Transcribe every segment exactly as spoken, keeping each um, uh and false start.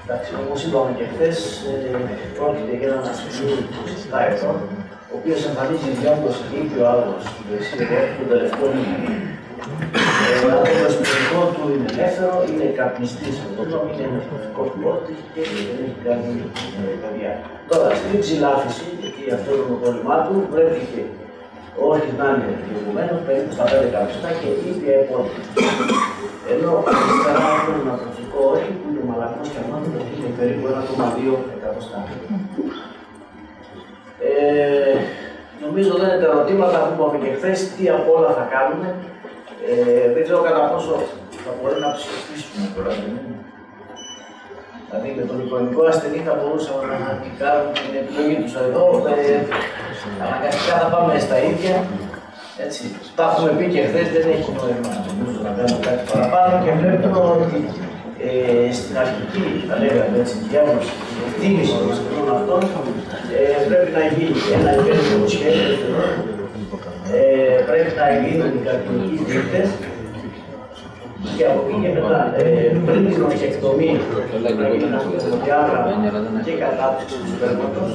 Εντάξει, όπως είπαμε και χθες, πρόκειται για έναν ασθενή είκοσι ετών, ο οποίος εμφανίζει διόντως και ήπιο άγχος στην δεξιά του τελευταίου μήνα. Αν το εσωτερικό του είναι ελεύθερο, είναι καπνιστής από το είναι νευρικό πιλότης και δεν έχει κάνει καρδιά. Τώρα, στην ψηλάφιση, γιατί αυτό είναι το πρόβλημά του, πρέπει και όχι να είναι προηγουμένως, περίπου στα πέντε καπνιστά και ήπια επόμενη. Ενώ αριστερά έχουμε ένα τροφικό όχι που είναι μαλακός και αμάτω που είναι περίπου ένα κόμμα δύο εκατοστά. Ε, νομίζω δεν είναι τα ερωτήματα που είπαμε και χθες, τι από όλα θα κάνουμε. Ε, δεν ξέρω κατά πόσο θα μπορεί να ψηφίσουμε τώρα. Δηλαδή με τον εικονικό ασθενή θα μπορούσαμε να κάνουμε την επιλογή τους εδώ. Ε, αναγκαστικά θα πάμε στα ίδια. Έτσι, τα έχουμε πει και χθες, δεν έχει νόημα να κάνουμε κάτι παραπάνω και βλέπουμε ότι ε, στην αρχική, θα λέγαμε έτσι, διάγνωση, η εκτίμηση των ασθενών αυτών ε, πρέπει να γίνει ένα υπέροχο σχέδιο, ε, πρέπει να γίνουν οι καρκινικοί δείκτες και από εκεί και μετά, ε, πριν την ορχεκτομή, να γίνει ένα διάγραμμα και κατάψυξη του σπέρματος.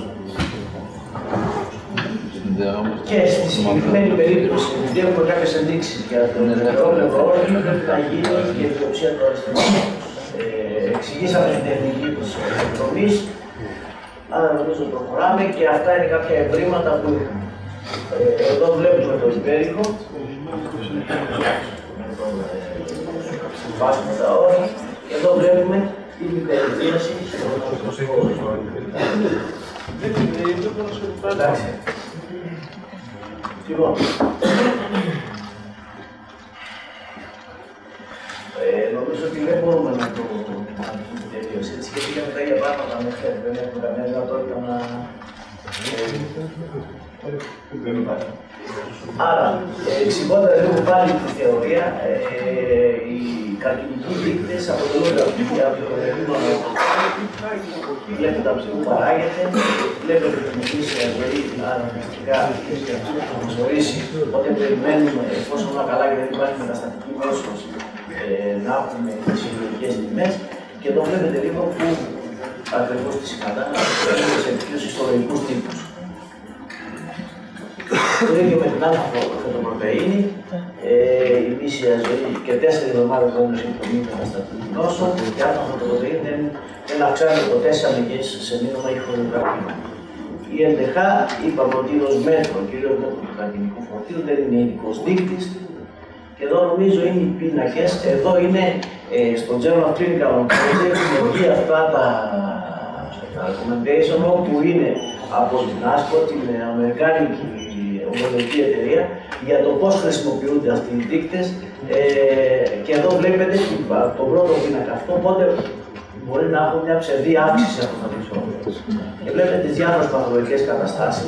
Και στη συγκεκριμένη περίπτωση, επειδή έχουμε κάποιες ενδείξεις για τον ενεργόμενο όργανο, πρέπει να γίνει και η βιοψία του αριθμού. Ε, εξηγήσαμε την τεχνική της εκτροπής, άρα νομίζω προχωράμε και αυτά είναι κάποια ευρήματα που ε, εδώ βλέπουμε το υπέρηχο. Βάζουμε τα όρια και εδώ βλέπουμε την υπερδίαση. Εντάξει. Λοιπόν, ε, νομίζω ότι δεν μπορούμε να το τελείως έτσι, γιατί είχαμε τα ίδια πράγματα μέχρι, δεν έχουμε καμία δυνατότητα να... Δεν υπάρχει. Άρα, εξηγώντας λίγο πάλι τη θεωρία, ε, οι καρκινικοί δείκτες αποτελούνται από το επίπεδο βλέπετε από που παράγεται, βλέπετε την ημερήσια ζωή, αναγκαστικά θα μας ορίσει, οπότε περιμένουμε, εφόσον όλα καλά και δεν υπάρχει μεταστατική νόσος, ε, να έχουμε τις συλλογικές τιμές και εδώ βλέπετε λίγο που ακριβώς τη συναντάμε σε ποιους ιστορικούς τύπους. Το ίδιο με την αλφα-φωτοπρωτεΐνη, ε, η μίσια ζωή και τέσσερις εβδομάδες όταν έχει το μήνυμα μεταστατική νόσο και αλφα-φωτοπρωτεΐνη δεν, δεν αυξάνεται ποτέ σε αλλαγές σε μήνυμα ή χωρογραφήμα. Η ελ ντι έιτς είπαμε ότι ως μέτρο, κυρίως μέτρο του καρκινικού φορτίου, δεν είναι ειδικός δείκτης. Και εδώ νομίζω είναι οι πίνακες, εδώ είναι ε, στο Journal of Clinical Oncology, έχουν βγει αυτά τα, τα recommendation όπου είναι από την άσπρο, την αμερικάνικη ομολογική εταιρεία, για το πώς χρησιμοποιούνται αυτοί οι δείκτες. Ε, και εδώ βλέπετε τον πρώτο πίνακα αυτό, οπότε μπορεί να έχουν μια ψευδή αύξηση από το μισό. Και βλέπετε τις διάφορες παθολογικές καταστάσεις,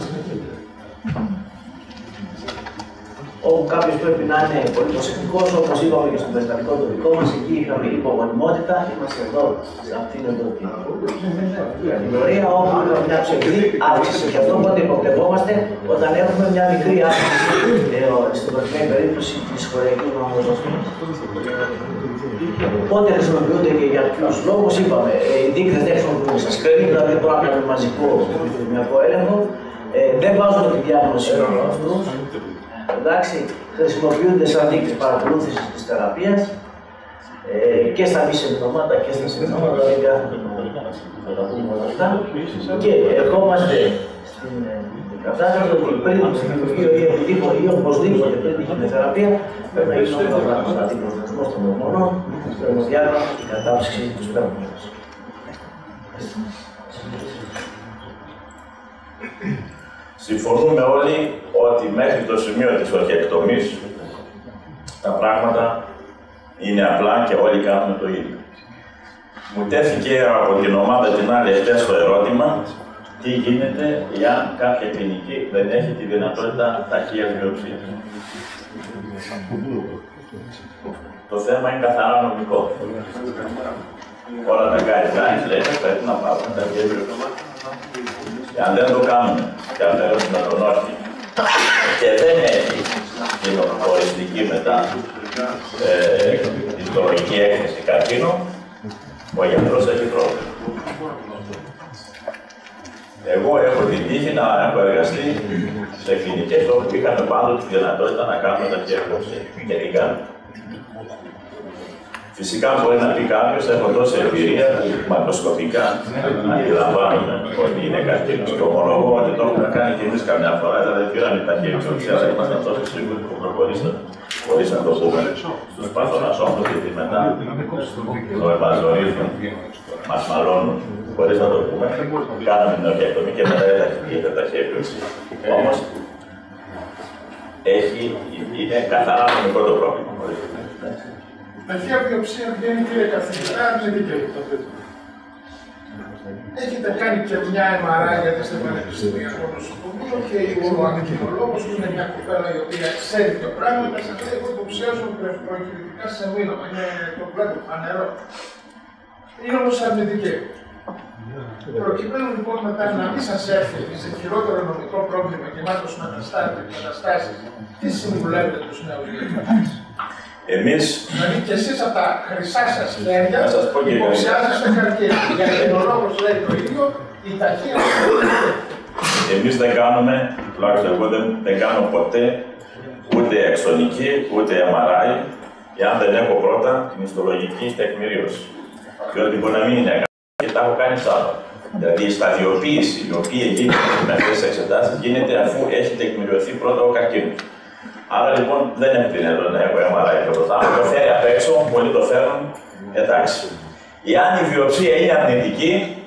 όπου κάποιος πρέπει να είναι πολύ προσεκτικός, όπως είπαμε και στο περιστατικό το δικό μας, εκεί είχαμε υπογονιμότητα, είμαστε εδώ, σε αυτήν εδώ την κατηγορία, όπου είχαμε μια ψευδή αύξηση και αυτό πότε υποπτευόμαστε όταν έχουμε μια μικρή αύξηση, στην προκειμένη περίπτωση της χωριακής μαμοζώσμης. Πότε χρησιμοποιούνται και για ποιους λόγους, είπαμε, οι δείκτες δεν χρησιμοποιούνται σε σκρίνινγκ, δηλαδή δεν μπορούμε να κάνουμε μαζικό επιδημιακό έλεγχο, δεν βάζουν τη διάγνωση όλων αυτούς. Εντάξει, χρησιμοποιούνται σαν δείκτες παρακολούθησης της θεραπείας ε, και στα μη συμπτώματα και στα συμπτώματα, δεν κάθονται να τα πούμε όλα αυτά. Και ερχόμαστε στην κατάσταση ότι πριν το δημιουργείο ή οπουδήποτε ή οπωσδήποτε πριν την χημειοθεραπεία πρέπει να γίνουν όλα τα πράγματα, την προσδοσμός των ορμονών, το θερμοδιάγραμμα και η κατάψυξη του σπέρματος. Συμφωνούμε όλοι ότι μέχρι το σημείο της ορχεκτομής τα πράγματα είναι απλά και όλοι κάνουμε το ίδιο. Μου τέθηκε από την ομάδα την άλλη χτες το ερώτημα τι γίνεται για κάποια κλινική δεν έχει τη δυνατότητα ταχείας βιοψίας. Το θέμα είναι καθαρά νομικό. Όλα τα guidelines λένε πρέπει να πάρουμε ταχείας βιοψίας. Και αν δεν το κάνουμε και αν θέλουμε τον όχι και δεν έχει την οριστική μετά ε, ιστολογική έκθεση καρκίνο, ο γιατρός έχει πρόβλημα. Εγώ έχω την τύχη να έχω εργαστεί σε κλινικές όπου είχαμε πάντοτε τη δυνατότητα να κάνουμε τα χέρια και την κάνουμε. Φυσικά μπορεί να πει κάποιος, έχω τόση εμπειρία μακροσκοπικά να αντιλαμβάνουμε ότι είναι καρκίνος. Και ομολογώ ότι το έχουμε κάνει και εμείς καμιά φορά, δηλαδή πήραμε τα χέρια, αλλά ήμασταν τόσο σίγουροι που προχωρήσαμε. Χωρίς να το πούμε στους παθονασόμους, γιατί μετά το εμβαζορίζουν, μας μαλώνουν, χωρίς να το πούμε. Κάναμε την ορχιακτομή και μετά ήρθε τα χέρια. Όμως, έχει, είναι καθαρά νομικό το πρόβλημα. Αρχαία βιοψία βγαίνει, κύριε καθηγητά, είναι δίκαιο το παιδί. Έχετε κάνει και μια εμ αρ άι γιατί είστε πανεπιστημιακό νοσοκομείο και η ουροαντικινολόγος που είναι μια κοπέλα η οποία ξέρει και πράγματα, σας λέει: εγώ υποψιάζω προεκκλητικά σε μήνωμα. Είναι το βλέπω πανερό. Είναι όμως αρνητική. Προκειμένου λοιπόν μετά να μην σας έρθει σε χειρότερο νομικό πρόβλημα και μάθος μεταστάσεις, τι συμβουλεύετε τους νέους γιατρούς? Εμείς... Δηλαδή και εσείς από τα χρυσά σας χέρια υποψιάζεστε καρκίνο. Για τον λόγο λέει το ίδιο, η ταχεία Εμείς δεν κάνουμε, τουλάχιστον εγώ δεν, δεν κάνω ποτέ ούτε εξονική, ούτε εμ αρ άι, εάν δεν έχω πρώτα την ιστολογική τεκμηρίωση. Διότι μπορεί να μην είναι καλά και τα έχω κάνει σ' άλλο. Δηλαδή η σταδιοποίηση η οποία γίνεται με αυτές τις εξετάσεις γίνεται αφού έχει τεκμηριωθεί πρώτα ο καρκίνος. Άρα λοιπόν δεν είναι δυνατόν να έχω εμ αρ άι πρώτα. Αν το φέρει απ' έξω, πολλοί το φέρουν, εντάξει. Εάν η βιοψία είναι αρνητική,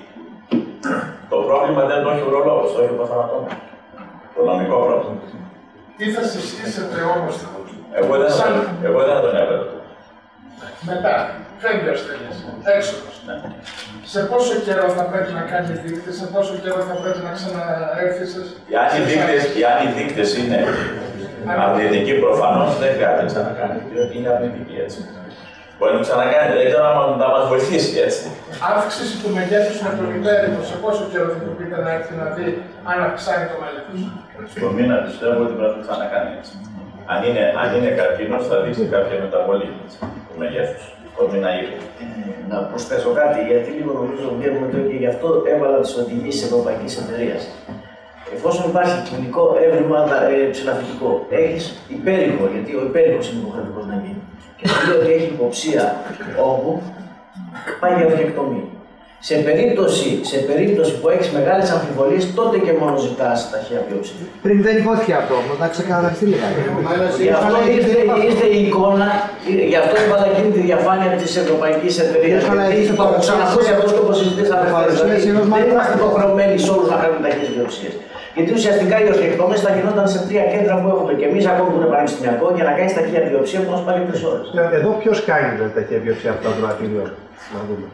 το πρόβλημα δεν το έχει ο ουρολόγος, το έχει ο παθανατόμος. Το νομικό πρόβλημα. Τι θα συστήσετε όμως? Εγώ δεν θα, εγώ δεν θα τον έβαλα. Μετά, φεύγει ο ασθενής, έξοδος. Ναι. Σε πόσο καιρό θα πρέπει να κάνει δείκτες, σε πόσο καιρό θα πρέπει να ξαναέρθει σας? Αν οι δείκτες είναι αρνητικοί, προφανώς δεν χρειάζεται να ξανακάνει, διότι είναι αρνητικοί έτσι. Μπορεί να ξανακάνει, δεν ξέρω αν θα μας βοηθήσει έτσι. Αύξηση του μεγέθους με τον υπέρηχο, σε πόσο καιρό θα του πείτε να έρθει να δει αν αυξάνει το μέγεθος? Στο μήνα πιστεύω ότι πρέπει να ξανακάνει έτσι. Αν είναι, αν είναι καρκίνος, θα δείξει κάποια μεταβολή του μεγέθους. Το μήνα ήχο. Να προσθέσω κάτι, γιατί λίγο νομίζω βγαίνουμε το και γι' αυτό έβαλα τις οδηγίες της Ευρωπαϊκής Εταιρείας. Εφόσον υπάρχει κλινικό έβριμα ε, ψηλαφητικό, έχεις υπέρηχο, γιατί ο υπέρηχος είναι υποχρεωτικός να γίνει. Και θα λέει ότι έχει υποψία όγκου, πάει για ορχεκτομή. Σε περίπτωση, σε περίπτωση που έχεις μεγάλες αμφιβολίες, τότε και μόνο ζητάς ταχεία βιόψη. Πριν δεν υπόθηκε αυτό όμως, να ξεκαθαριστεί λιγάκι. Γι' αυτό ήρθε, ήρθε η εικόνα, γι' αυτό έβαλα εκείνη τη διαφάνεια της Ευρωπαϊκής Εταιρείας. Γιατί το έχω ξανακούσει αυτό το όπως συζητήσαμε χθες. Δεν είμαστε υποχρεωμένοι σε όλους να κάνουμε ταχείες βιοψίες. Γιατί ουσιαστικά οι ορχεκτομές θα γινόταν σε τρία κέντρα που έχουμε και εμείς, ακόμη που είναι πανεπιστημιακό, για να κάνεις ταχεία βιοψία που μας πάρει τρεις ώρες. Εδώ ποιος κάνει την ταχεία βιοψία από το δωρατήριο? Να δούμε.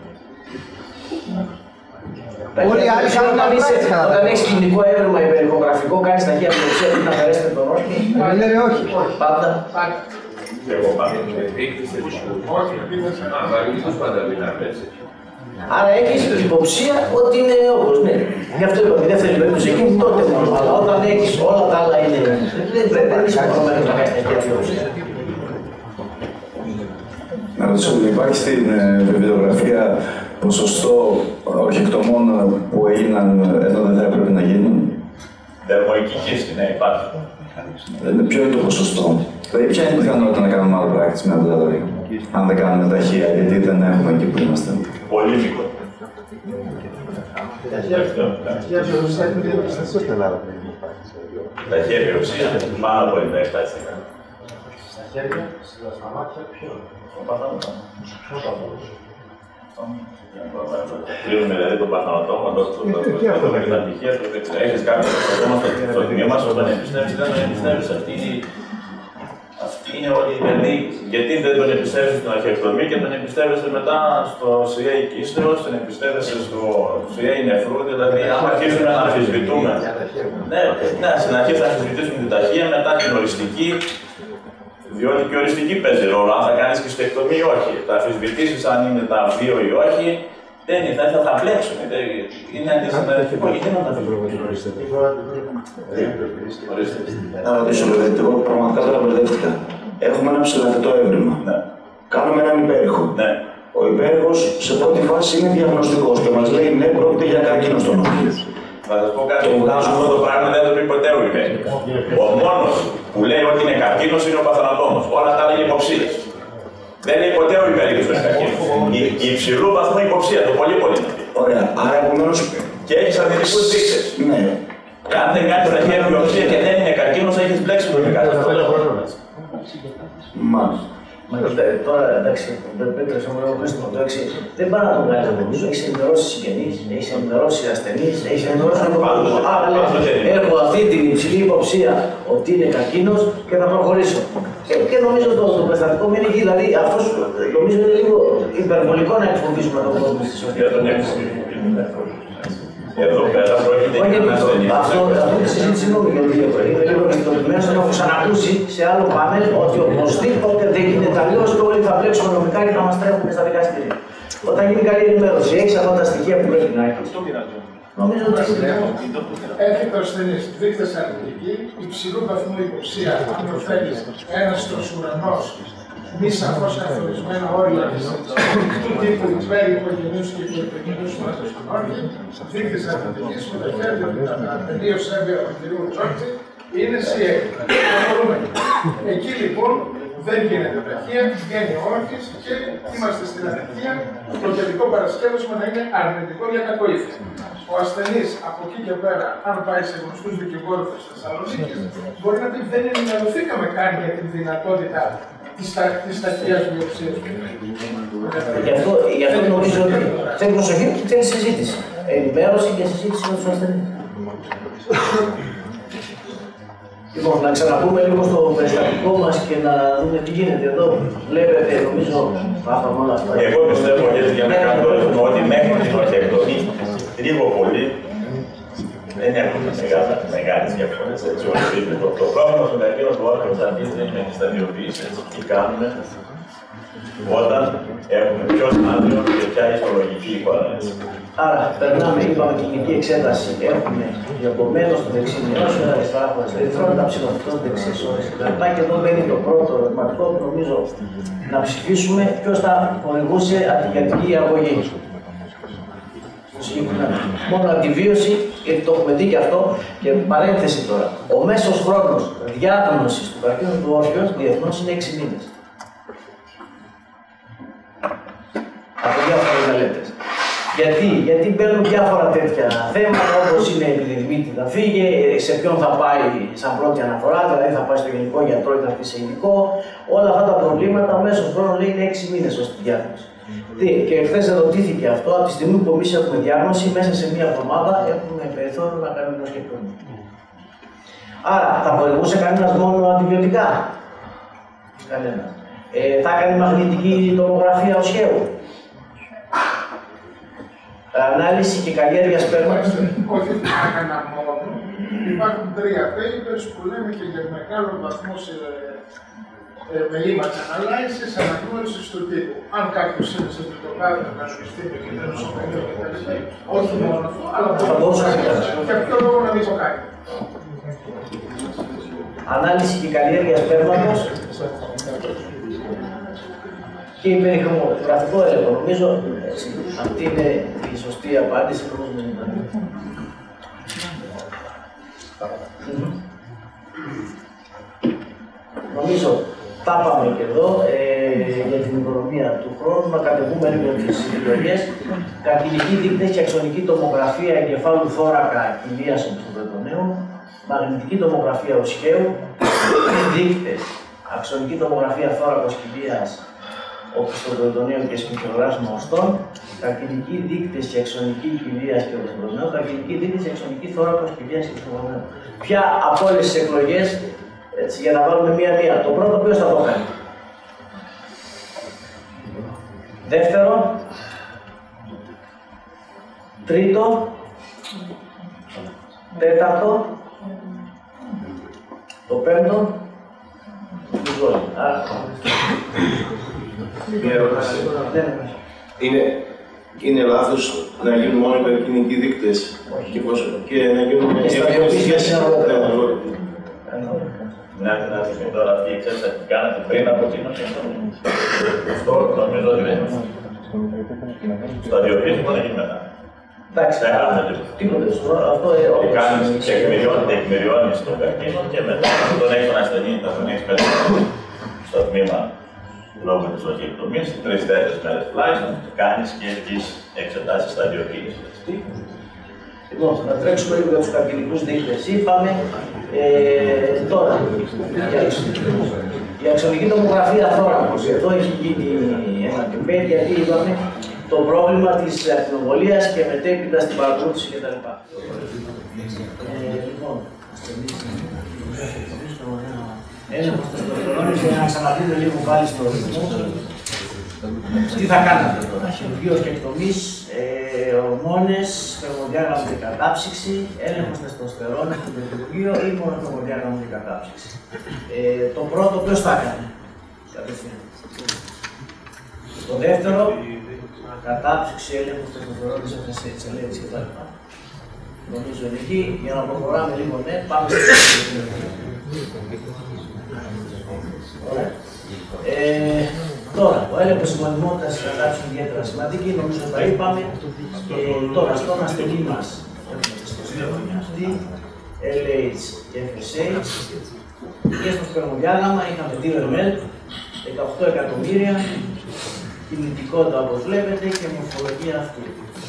Όλοι οι άλλοι κάνουν να είσαι, όταν έχεις κλινικό έβριμα υπερηχογραφικό, κάνεις ταχεία βιοψία πριν να αφαιρέσετε τον όρκη. Μα λένε όχι. Πάντα. Εγώ πάντα. Άρα έχεις υποψία ότι είναι όπως, ναι. Γι' αυτό είπα, δεν θέλει περίπτωση εκείνη τότε μόνο. Αλλά όταν έχεις όλα τα άλλα είναι. Δεν είσαι υποχρεωμένος να κάνεις ταχεία βιοψία. Να ρωτήσω, υπάρχει στην βιβλιογραφία ποσοστό ορχεκτομών που έγιναν ενώ δεν θα έπρεπε να γίνουν? Δερμοϊκή κίστη, ναι, υπάρχει. Δηλαδή, ποιο είναι το ποσοστό? Δηλαδή, ποια είναι η πιθανότητα να κάνουμε άλλο πράξη με απλά λόγια, αν δεν κάνουμε ταχεία, γιατί δεν έχουμε εκεί που είμαστε? Πολύ μικρό. Ταχεία βιοψία, πάνω από ενενήντα επτά τοις εκατό. Στα χέρια, στα μάτια, ποιο? Ο παθανατόμος. Κλείνουμε δηλαδή τον παθανατόμο, το στοιχεία του. Έχεις κάποιο παθανατόμο στο τμήμα μας, όταν εμπιστεύεις, δεν τον εμπιστεύεις. Αυτή είναι όλη η δηλαδή, γιατί δεν τον εμπιστεύεσαι στην αρχαιοκτομή και τον εμπιστεύεσαι μετά στο σι έι κύστρος, τον εμπιστεύεσαι στο σι έι νεφρού, δηλαδή αν αρχίσουμε να αμφισβητούμε. Ναι, ναι, στην αρχή θα αμφισβητήσουμε την ταχεία, μετά την οριστική. Διότι και η οριστική παίζει ρόλο, αν θα κάνεις κυστεκτομή ή όχι. Θα αμφισβητήσεις αν είναι τα δύο ή όχι, δεν είναι, θα, θα μπλέξουν. Είναι αντιστοιχικό, γιατί να τα αμφισβητήσουμε. Να ρωτήσω, γιατί εγώ πραγματικά τώρα μπερδεύτηκα. Έχουμε ένα ψηλαφιτό έβριμα. Ναι. Κάνουμε έναν υπέρηχο. Ναι. Ο υπέροχος σε πρώτη φάση είναι διαγνωστικός και μας λέει ναι, πρόκειται για καρκίνο στον όχθο. Θα σας πω κάτι, αυτό το πράγμα δεν το πει ποτέ ο υπέροχος. Ο μόνος που λέει ότι είναι καρκίνος είναι ο παθανατόμος. Όλα τα άλλα είναι υποψίες. Δεν λέει ποτέ ο υπέροχος είναι καρκίνος. Η, η υψηλού βαθμού υποψία, το πολύ πολύ. Ωραία, άρα επομένως. Και έχεις αρνητικούς δείκτες. Ναι. Αν δεν κάνεις ταχεία βιοψία και δεν είναι καρκίνος, έχεις μπλέξει με κάτι. Μάλιστα. Τώρα εντάξει, Πέτρε, μου λέω Χρήστο, το έξι, δεν πάει να τον κάνει από πίσω. Έχει ενημερώσει συγγενείς, έχει ενημερώσει ασθενείς, έχει ενημερώσει από πάνω. Άρα έχω αυτή την υψηλή υποψία ότι είναι καρκίνος και θα προχωρήσω. Και, και νομίζω το, το περιστατικό μου είναι εκεί, δηλαδή αυτό νομίζω είναι λίγο υπερβολικό να εκφοβήσουμε τον κόσμο στη σωστή. Εδώ πέρα πρόκειται για ένα ασθενή. Αυτό τη συζήτηση είναι είναι λίγο επικοινωνημένο. Έχω ξανακούσει σε άλλο πάνελ ότι οπωσδήποτε δεν γίνεται αλλιώς και όλοι θα βλέψουμε νομικά και θα μας τρέχουν στα δικαστήρια. Όταν γίνει καλή ενημέρωση, έχει αυτά τα στοιχεία που πρέπει να έχει. Νομίζω ότι έχει το ασθενή δείκτες αρνητικοί, υψηλού βαθμού υποψία, αν το θέλει, ένας τροσουρανός, μη σαφώς καθορισμένα όρια του τύπου υπερ-οικογενείους και υπερ-οικογενείους μέσα στον όρκη, δείκτες αρνητικής που μεταφέρει ότι τα τελείως έμβια του κ. Τζόρτζη είναι σι έι. Εκεί λοιπόν δεν γίνεται ταχεία, βγαίνει ο όρκης και είμαστε στην αδικία το τελικό παρασκεύασμα να είναι αρνητικό για κακοήθεια. Ο ασθενής από εκεί και πέρα, αν πάει σε γνωστούς δικηγόρους της Θεσσαλονίκης, μπορεί να πει δεν ενημερωθήκαμε καν για την δυνατότητα της ταχείας βιοψίας. Γι' αυτό, γι' αυτό νομίζω ότι θέλει προσοχή και θέλει συζήτηση. Ενημέρωση και συζήτηση με τους ασθενείς. Λοιπόν, να ξαναπούμε λίγο στο περιστατικό μας και να δούμε τι γίνεται εδώ. Βλέπετε, νομίζω, πάθαμε όλα αυτά. Εγώ πιστεύω για να κάνω ότι μέχρι την ορχεκτομή, λίγο πολύ, δεν έχουν μεγάλες διαφορές. Το πρόβλημα στον καρκίνο του όρκου δεν είναι τη σταδιοποίηση. Τι κάνουμε όταν έχουμε πιο άδειο και ποια ιστολογική εικόνα. Άρα, περνάμε, είπαμε, κλινική εξέταση. Έχουμε διακομμένο στο δεξί μειώσιο, ένα αριστερά ερυθρότητα ψυχοφυτών δεξιές ώρες κτλ. Και εδώ μπαίνει το πρώτο ερωτηματικό που νομίζω να ψηφίσουμε ποιος θα χορηγούσε αντιγενική αγωγή. Μόνο αντιβίωση, γιατί το έχουμε δει και αυτό, και παρένθεση τώρα. Ο μέσος χρόνος διάγνωσης του καρκίνου του όρκιου διεθνώς είναι έξι μήνες. Από διάφορες μελέτες. Γιατί, γιατί μπαίνουν διάφορα τέτοια θέματα, όπως είναι η επιδημήτη θα φύγει, σε ποιον θα πάει σαν πρώτη αναφορά, δηλαδή θα πάει στο γενικό γιατρό ή θα πει σε ειδικό. Όλα αυτά τα προβλήματα, ο μέσος χρόνος λέει είναι έξι μήνες ως τη διάγνωση. Τι, και χθες ερωτήθηκε αυτό, από τη στιγμή που εμείς έχουμε διάγνωση, μέσα σε μία εβδομάδα έχουμε περιθώριο να κάνουμε προσκεπτόμενο. Άρα, θα χορηγούσε κανένας μόνο αντιβιωτικά. Κανένας. Ε, θα κάνει μαγνητική τομογραφία οσχέου. Ανάλυση και καλλιέργεια σπέρματος. Όχι, δεν έκανα μόνο. Υπάρχουν τρία papers που λέμε και για μεγάλο βαθμό σε με image analysis, αναγνώριση του τύπου. Αν κάποιος είναι σε πληκτροκάρτα, να σου πιστεί και δεν σου κάνει κτλ. Όχι μόνο αυτό, αλλά θα μπορούσε να κάνει. Για ποιο λόγο να μην το κάνει. Ανάλυση και καλλιέργεια σπέρματος και υπερηχομογραφικό έλεγχο. Νομίζω αυτή είναι η σωστή απάντηση που έχουμε δει. Νομίζω τα πάμε και εδώ ε, για την οικονομία του χρόνου, να κατεβούμε λίγο τις επιλογές. Καρκινικοί δείκτες και αξονική τομογραφία εγκεφάλου θώρακα κοιλίας οπισθοπεριτονέου, μαγνητική τομογραφία οσχέου, δείκτες, αξονική τομογραφία θώρακος κοιλίας οπισθοπεριτονέου και σπιχιογράσμα οστών, καρκινικοί δείκτες και αξονική κοιλίας και οπισθοπεριτονέου, καρκινικοί δείκτες και αξονική θώρακος κοιλίας και οπισθοπεριτονέου. Ποια από όλες τις εκλογές, έτσι, για να βάλουμε μία-μία. Το πρώτο ποιος θα το κάνει. Δεύτερο. Τρίτο. Τέταρτο. Το πέμπτο. Μια ερώτηση. Ναι, ναι. Είναι, είναι λάθος να γίνουν μόνο οι καρκινικοί δείκτες και, και να γίνουν και σταδιοποίηση. Να δούμε τώρα αυτή η εξέταση που κάνατε πριν από την ορχεκτομή. Αυτό νομίζω ότι δεν είναι. Σταδιοποίηση μπορεί να γίνει μετά. Εντάξει, Δεν κάνουμε τίποτα. τίποτε. Αυτό Κάνεις τεκμηριώνεις τον καρκίνο και μετά τον έχεις τον ασθενή, θα τον έχεις πέρα στο τμήμα λόγω της οχιεκτομίας, τρεις-τέσσερις μέρες τουλάχιστον, κάνεις και τις εξετάσεις σταδιοποίησης. Λοιπόν, να τρέξουμε λίγο για τους καρκινικούς δείκτες. Είπαμε ε, τώρα η αξιολογική τομογραφία θώρακος. Εδώ έχει γίνει ένα debate γιατί είπαμε το πρόβλημα της ακτινοβολίας και μετέπειτα στην παρακολούθηση κτλ. Ε, λοιπόν, έλεγχος τεστοστερόνης, για να ξαναδείτε λίγο πάλι στο ρυθμό. Τι θα κάνατε τώρα, χειρουργείο και εκτομής, ε, ορμόνες, θερμοδιάγραμμα και κατάψυξη, έλεγχος τεστοστερόνης στο χειρουργείο ή μόνο θερμοδιάγραμμα και κατάψυξη. Ε, το πρώτο ποιος θα έκανε, κατευθείαν. Το δεύτερο, κατάψυξη, έλεγχος τεστοστερόνης, εφ ες έιτς, ελέγχης κτλ. Νομίζω είναι εκεί, για να προχωράμε λίγο, ναι, πάμε στο Ωραία. Ε, τώρα, ο έλεγχος της γονιμότητας της κατάψυξης είναι ιδιαίτερα σημαντική, νομίζω τα είπαμε. Ε, τώρα, στον ασθενή μας έχουμε τη στοστέρονη αυτή, ελ έιτς και εφ ες έιτς. Και στο σπερμοδιάγραμμα είχαμε δύο εμ, δεκαοκτώ εκατομμύρια, κινητικότητα όπως βλέπετε και μορφολογία αυτού.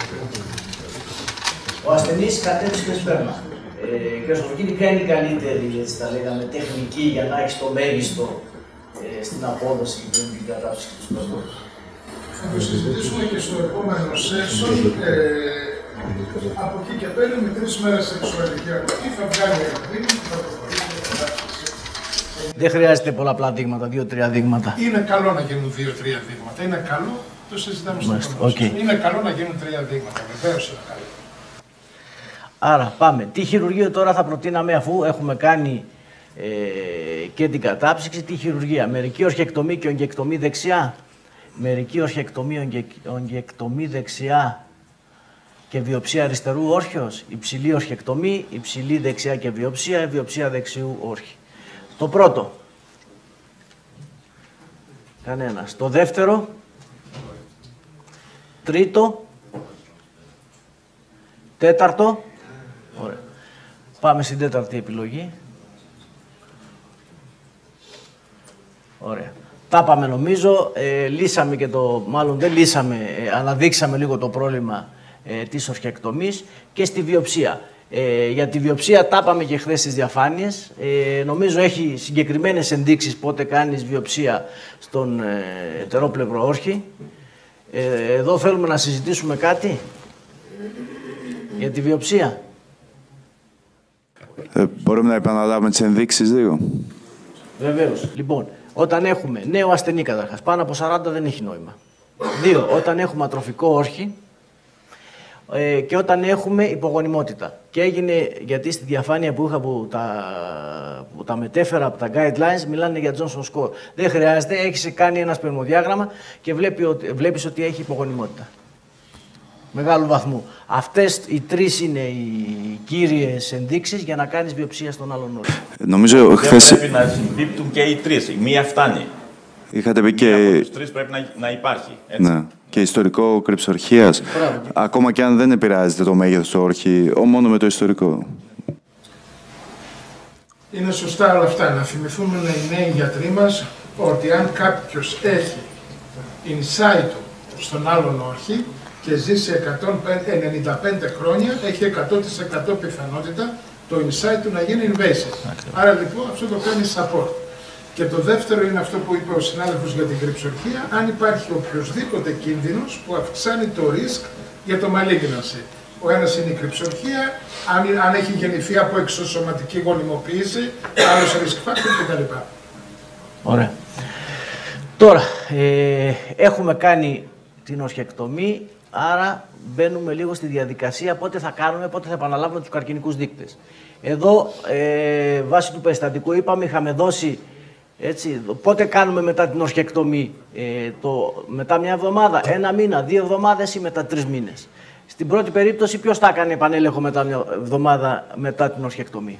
Ο ασθενής κατέψυξε σπέρμα. Ε, και όσο γίνει, ποια είναι η καλύτερη, έτσι τα λέγαμε, τεχνική για να έχει το μέγιστο ε, στην απόδοση και την κατάψυξη του σπέρματος. Θα το συζητήσουμε και στο επόμενο session. Ε, από εκεί και πέρα, με τρεις μέρες σεξουαλική αγωγή θα βγάλει ένα δείγμα και θα προχωρήσει την κατάψυξη. Δεν χρειάζεται πολλαπλά δείγματα, δύο-τρία δείγματα. Είναι καλό να γίνουν δύο-τρία δείγματα. Είναι καλό, το συζητάμε στο επόμενο okay. session. Είναι καλό να γίνουν τρία δείγματα. Βεβαίως είναι καλό. Άρα πάμε. Τι χειρουργείο τώρα θα προτείναμε αφού έχουμε κάνει ε, και την κατάψυξη, τι χειρουργία. Μερική ορχεκτομή και ογγεκτομή δεξιά. Μερική ορχεκτομή, ογγεκτομή δεξιά και βιοψία αριστερού όρχεως. Υψηλή ορχεκτομή, υψηλή δεξιά και βιοψία, βιοψία δεξιού όρχη. Το πρώτο. Κανένας. Το δεύτερο. Τρίτο. Τέταρτο. Ωραία. Πάμε στην τέταρτη επιλογή. Ωραία. Τα πάμε νομίζω, ε, λύσαμε και το, μάλλον δεν λύσαμε, ε, αναδείξαμε λίγο το πρόβλημα ε, της ορχεκτομής και στη βιοψία. Ε, για τη βιοψία τα πάμε και χθες στις διαφάνειες. Ε, νομίζω έχει συγκεκριμένες ενδείξεις πότε κάνεις βιοψία στον ε, ετερόπλευρο όρχη. Ε, εδώ θέλουμε να συζητήσουμε κάτι για τη βιοψία. Ε, μπορούμε να επαναλάβουμε τις ενδείξεις λίγο. Βεβαίως. Λοιπόν, όταν έχουμε νέο ασθενή καταρχάς, πάνω από σαράντα δεν έχει νόημα. Δύο, όταν έχουμε ατροφικό όρχη ε, και όταν έχουμε υπογονιμότητα. Και έγινε, γιατί στη διαφάνεια που είχα που τα, που τα μετέφερα από τα guidelines, μιλάνε για Johnson score. Δεν χρειάζεται, έχεις κάνει ένα σπερμοδιάγραμμα και βλέπει ότι, βλέπεις ότι έχει υπογονιμότητα. Μεγάλου βαθμού. Αυτές οι τρεις είναι οι κύριες ενδείξεις για να κάνεις βιοψία στον άλλον όρχη. Νομίζω Δεν χθες... πρέπει να συμπίπτουν και οι τρεις. Η μία φτάνει. Είχατε πει και... Μία από τους τρεις πρέπει να, να υπάρχει. Έτσι. Ναι. Και ιστορικό κρυψορχίας. Ακόμα και αν δεν επηρεάζεται το μέγεθος του όρχη, μόνο με το ιστορικό. Είναι σωστά όλα αυτά. Να θυμηθούμε οι νέοι γιατροί μας ότι αν κάποιος έχει insight στον άλλον όρχη και ζει σε εκατόν ενενήντα πέντε χρόνια, έχει εκατό τοις εκατό πιθανότητα το insight του να γίνει invasive. Άρα λοιπόν αυτό το κάνει support. Και το δεύτερο είναι αυτό που είπε ο συνάδελφος για την κρυψορχία, αν υπάρχει οποιοδήποτε κίνδυνος που αυξάνει το risk για το malignancy. Ο ένας είναι η κρυψορχία, αν, αν έχει γεννηθεί από εξωσωματική γονιμοποίηση, άλλος risk factor κτλ. Ωραία. Τώρα, ε, έχουμε κάνει την ορχεκτομή, άρα μπαίνουμε λίγο στη διαδικασία πότε θα κάνουμε, πότε θα επαναλάβουμε τους καρκινικούς δείκτες. Εδώ, ε, βάσει του περιστατικού, είπαμε, είχαμε δώσει, έτσι, πότε κάνουμε μετά την ορχεκτομή, ε, το, μετά μια εβδομάδα, ένα μήνα, δύο εβδομάδες ή μετά τρεις μήνες. Στην πρώτη περίπτωση, ποιος θα κάνει επανέλεγχο μετά μια εβδομάδα μετά την ορχεκτομή.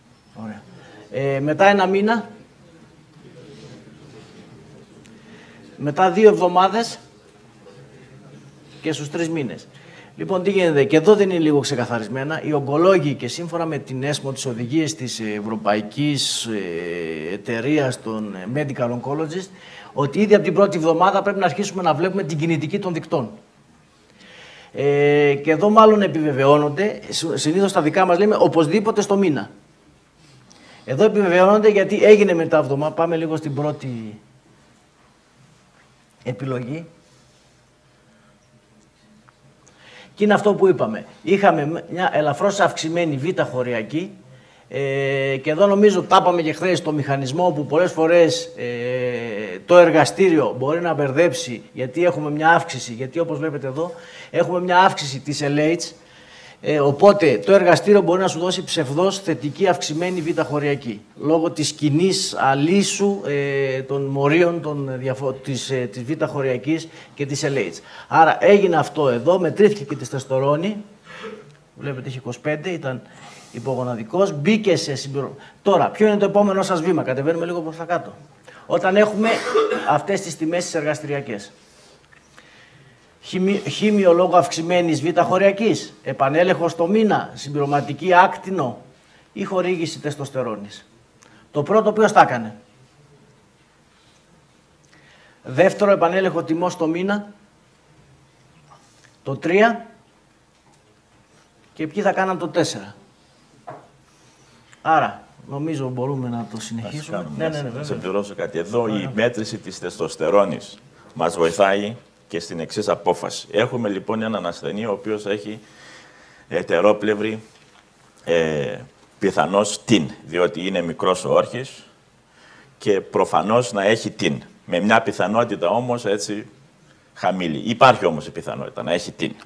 Ωραία. Ε, μετά ένα μήνα, μετά δύο εβδομάδες και στους τρεις μήνες. Λοιπόν, τι γίνεται, και εδώ δεν είναι λίγο ξεκαθαρισμένα. Οι ογκολόγοι και σύμφωνα με την ΕΣΜΟ, τις οδηγίες της Ευρωπαϊκής Εταιρείας των Medical Oncologists, ότι ήδη από την πρώτη εβδομάδα πρέπει να αρχίσουμε να βλέπουμε την κινητική των δικτών. Ε, και εδώ μάλλον επιβεβαιώνονται, συνήθως στα δικά μας λέμε οπωσδήποτε στο μήνα. Εδώ επιβεβαιώνονται γιατί έγινε μετά εβδομάδα. Πάμε λίγο στην πρώτη επιλογή. Και είναι αυτό που είπαμε. Είχαμε μια ελαφρώς αυξημένη β' χωριακή ε, και εδώ νομίζω τα είπαμε και χθες το μηχανισμό που πολλές φορές ε, το εργαστήριο μπορεί να μπερδέψει γιατί έχουμε μια αύξηση, γιατί όπως βλέπετε εδώ έχουμε μια αύξηση της ελ έιτς, ε, οπότε το εργαστήριο μπορεί να σου δώσει ψευδώς θετική αυξημένη β' χωριακή λόγω της κοινής αλύσου ε, των μορίων των διαφο- της, ε, της β' χωριακής και της ελ έιτς. Άρα έγινε αυτό εδώ, μετρήθηκε και τη τεστοστερόνη, βλέπετε έχει είκοσι πέντε, ήταν υπογοναδικός, μπήκε σε συμπληρωμα. Τώρα, ποιο είναι το επόμενο σας βήμα, κατεβαίνουμε λίγο προς τα κάτω. Όταν έχουμε αυτές τις τιμές τις εργαστηριακές. Χήμιο λόγω αυξημένης β' χωριακής, επανέλεγχος το μήνα, συμπληρωματική άκτινο ή χορήγηση τεστοστερόνης. Το πρώτο ποιος τα έκανε. Δεύτερο επανέλεγχο τιμός το μήνα. Το τρία. Και ποιοι θα κάναν το τέσσερα. Άρα, νομίζω μπορούμε να το συνεχίσουμε. Κάνουμε, ναι, ναι, ναι, να σε πληρώσω κάτι. Εδώ η μέτρηση της τεστοστερόνης μας βοηθάει και στην εξής απόφαση. Έχουμε λοιπόν έναν ασθενή ο οποίος έχει ετερόπλευρη ε, πιθανώς την, διότι είναι μικρός ο όρχης και προφανώς να έχει την. Με μια πιθανότητα όμως έτσι χαμηλή. Υπάρχει όμως η πιθανότητα να έχει την.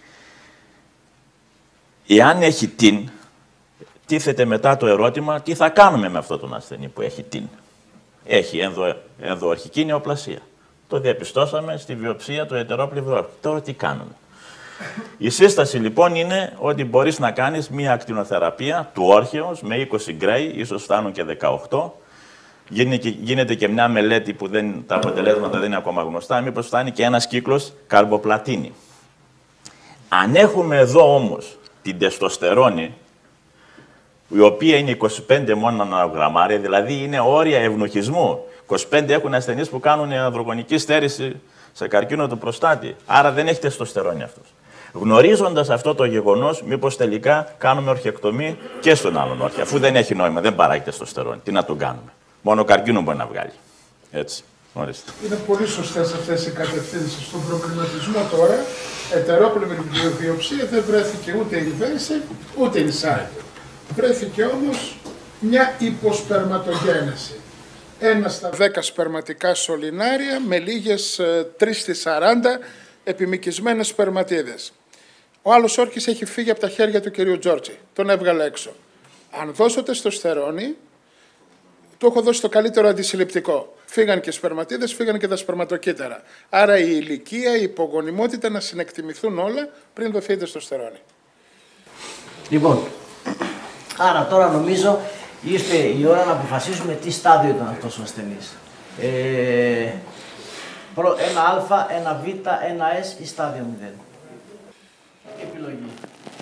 Εάν έχει την, τίθεται μετά το ερώτημα τι θα κάνουμε με αυτόν τον ασθενή που έχει την. Έχει ενδο, ενδοορχική νεοπλασία. Το διαπιστώσαμε στη βιοψία του ετερόπλευρου όρχη. Τώρα τι κάνουμε. Η σύσταση λοιπόν είναι ότι μπορείς να κάνεις μία ακτινοθεραπεία του όρχεως με είκοσι γκρέι, ίσως φτάνουν και δεκαοκτώ. Γίνεται και μια μελέτη που δεν, τα αποτελέσματα δεν είναι ακόμα γνωστά, μήπως φτάνει και ένας κύκλος καρμποπλατίνη. Αν έχουμε εδώ όμως την τεστοστερόνη, η οποία είναι είκοσι πέντε μόνο νανογραμμάρια, δηλαδή είναι όρια ευνοχισμού. είκοσι πέντε έχουν ασθενείς που κάνουν ανδρογονική στέρηση σε καρκίνο του προστάτη, άρα δεν έχει τεστοστερόνη αυτός. Γνωρίζοντας αυτό το γεγονός, μήπως τελικά κάνουμε ορχεκτομή και στον άλλον όρχη, αφού δεν έχει νόημα, δεν παράγει τεστοστερόνη. Τι να τον κάνουμε. Μόνο καρκίνο μπορεί να βγάλει. Έτσι. Ορίστε. Είναι πολύ σωστές αυτές οι κατευθύνσεις. Στον προβληματισμό τώρα, ετερόπλευρη βιοψία δεν βρέθηκε ούτε invasive ούτε inside. Βρέθηκε όμως μια υποσπερματογένεση. Ένα στα δέκα σπερματικά σωληνάρια με λίγες τρία στις σαράντα επιμικισμένες σπερματίδες. Ο άλλος όρκης έχει φύγει από τα χέρια του κυρίου Τζόρτζη. Τον έβγαλε έξω. Αν δώσω τεστοστερόνη, του έχω δώσει το καλύτερο αντισυλληπτικό. Φύγαν και οι σπερματίδες, φύγαν και τα σπερματοκύτταρα. Άρα η ηλικία, η υπογονιμότητα να συνεκτιμηθούν όλα πριν δοθεί η τεστοστερόνη. Λοιπόν, άρα τώρα νομίζω ήρθε η ώρα να αποφασίσουμε τι στάδιο ήταν αυτός ο ασθενής. Ε, ένα α, ένα β, ένα S ή στάδιο μηδέν. Επιλογή.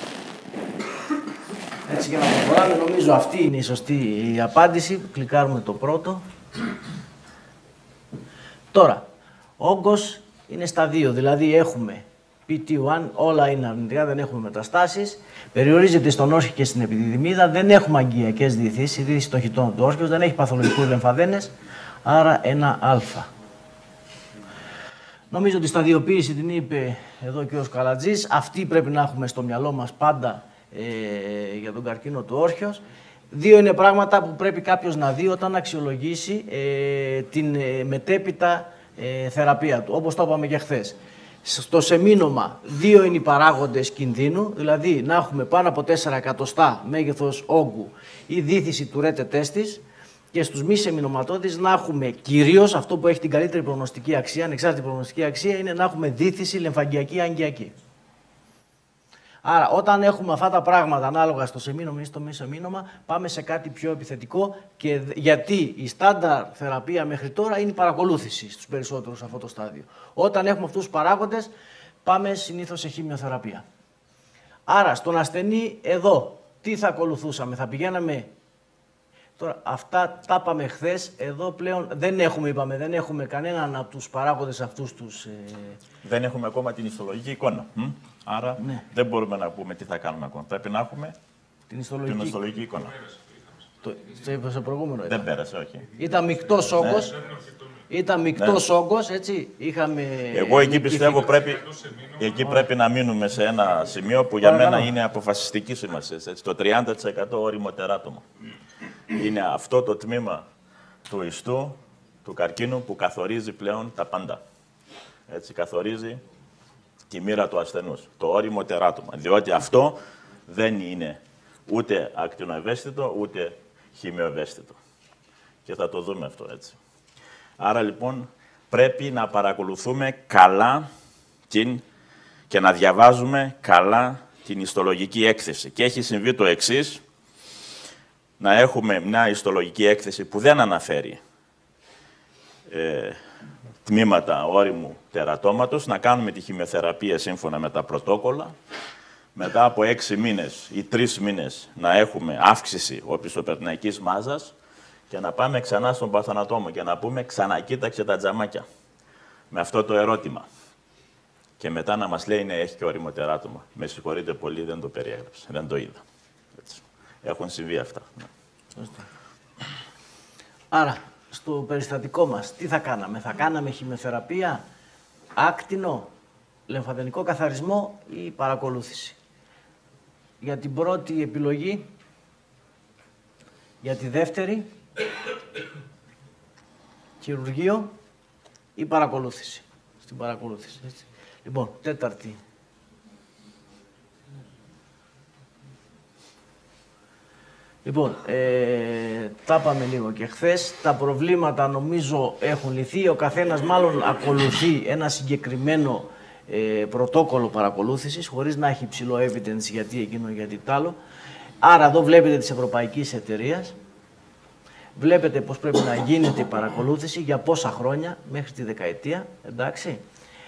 Έτσι για να προχωράμε, νομίζω αυτή είναι η σωστή η απάντηση. Κλικάρουμε το πρώτο. Τώρα, όγκος είναι στα δύο, δηλαδή έχουμε πι τι ουάν, όλα είναι αρνητικά, δεν έχουμε μεταστάσεις. Περιορίζεται στον όρχη και στην επιδιδυμίδα, δεν έχουμε αγκιακές διηθήσεις, η διήθηση των χιτών του όρχεως, δεν έχει παθολογικούς λεμφαδένες, άρα ένα α. Νομίζω ότι η σταδιοποίηση την είπε εδώ και ο Καλατζής, αυτή πρέπει να έχουμε στο μυαλό μας πάντα ε, για τον καρκίνο του όρχεως. Δύο είναι πράγματα που πρέπει κάποιος να δει όταν αξιολογήσει ε, την ε, μετέπειτα ε, θεραπεία του, όπως το είπαμε και χθες. Στο σεμίνομα, δύο είναι οι παράγοντες κινδύνου, δηλαδή να έχουμε πάνω από τέσσερα εκατοστά μέγεθος όγκου ή δίθηση του ρέτε τέστης, και στους μη σεμινωματώδεις να έχουμε κυρίως αυτό που έχει την καλύτερη προγνωστική αξία, ανεξάρτητη προγνωστική αξία, είναι να έχουμε δίθηση λεμφαγγειακή ή αγκιακή. Άρα, όταν έχουμε αυτά τα πράγματα ανάλογα στο σεμίνωμα ή στο μεσομήνωμα, πάμε σε κάτι πιο επιθετικό. Και γιατί η στάνταρ θεραπεία μέχρι τώρα είναι η παρακολούθηση στους περισσότερους σε αυτό το στάδιο. Όταν έχουμε αυτούς τους παράγοντες, πάμε συνήθως σε χημειοθεραπεία. Άρα, στον ασθενή εδώ, τι θα ακολουθούσαμε, θα πηγαίναμε. Τώρα, αυτά τα είπαμε χθες, εδώ πλέον δεν έχουμε, είπαμε, δεν έχουμε κανέναν από τους παράγοντες αυτούς τους... Ε... Δεν έχουμε ακόμα την ιστολογική εικόνα. Μ? Άρα ναι. δεν μπορούμε να πούμε τι θα κάνουμε ακόμα. Πρέπει να έχουμε την ιστολογική, την ιστολογική εικόνα. Το, το είπα στο προηγούμενο. Δεν πέρασε, όχι. Ήταν μεικτός όγκος. Ναι. Ήταν μεικτός ναι. όγκος, έτσι. Είχαμε... Εγώ εκεί πιστεύω πρέπει, εκεί πρέπει να μείνουμε σε ένα σημείο που για Παρακαλώ. μένα είναι αποφασιστική σημασία. Το τριάντα τοις εκατό ώριμο τεράτωμα. Είναι αυτό το τμήμα του ιστού, του καρκίνου, που καθορίζει πλέον τα πάντα. Έτσι, καθορίζει τη μοίρα του ασθενούς, το ώριμο τεράτωμα. Διότι αυτό δεν είναι ούτε ακτινοευαίσθητο, ούτε χημειοευαίσθητο. Και θα το δούμε αυτό, έτσι. Άρα, λοιπόν, πρέπει να παρακολουθούμε καλά την, και να διαβάζουμε καλά την ιστολογική έκθεση. Και έχει συμβεί το εξής, να έχουμε μια ιστολογική έκθεση που δεν αναφέρει ε, τμήματα όριμου τερατώματος, να κάνουμε τη χημειοθεραπεία σύμφωνα με τα πρωτόκολλα, μετά από έξι μήνες ή τρεις μήνες να έχουμε αύξηση οπισθοπερτηναϊκής μάζας και να πάμε ξανά στον παθανατόμο και να πούμε ξανακοίταξε τα τζαμάκια με αυτό το ερώτημα. Και μετά να μας λέει ναι, έχει και όριμο τεράτωμα. Με συγχωρείτε πολύ, δεν το περιέγραψα, δεν το είδα. Έτσι. Έχουν συμβεί αυτά. Άρα, στο περιστατικό μας, τι θα κάναμε, θα κάναμε χημειοθεραπεία, άκτινο, λεμφαδενικό καθαρισμό ή παρακολούθηση. Για την πρώτη επιλογή, για τη δεύτερη, χειρουργείο ή παρακολούθηση. Στην παρακολούθηση, έτσι. Λοιπόν, τέταρτη. Λοιπόν, ε, τα είπαμε λίγο και χθες. Τα προβλήματα νομίζω έχουν λυθεί. Ο καθένας μάλλον ακολουθεί ένα συγκεκριμένο ε, πρωτόκολλο παρακολούθησης, χωρίς να έχει ψηλό evidence γιατί εκείνο, γιατί τ' άλλο. Άρα εδώ βλέπετε της ευρωπαϊκής εταιρείας. Βλέπετε πώς πρέπει να γίνεται η παρακολούθηση, για πόσα χρόνια, μέχρι τη δεκαετία, εντάξει.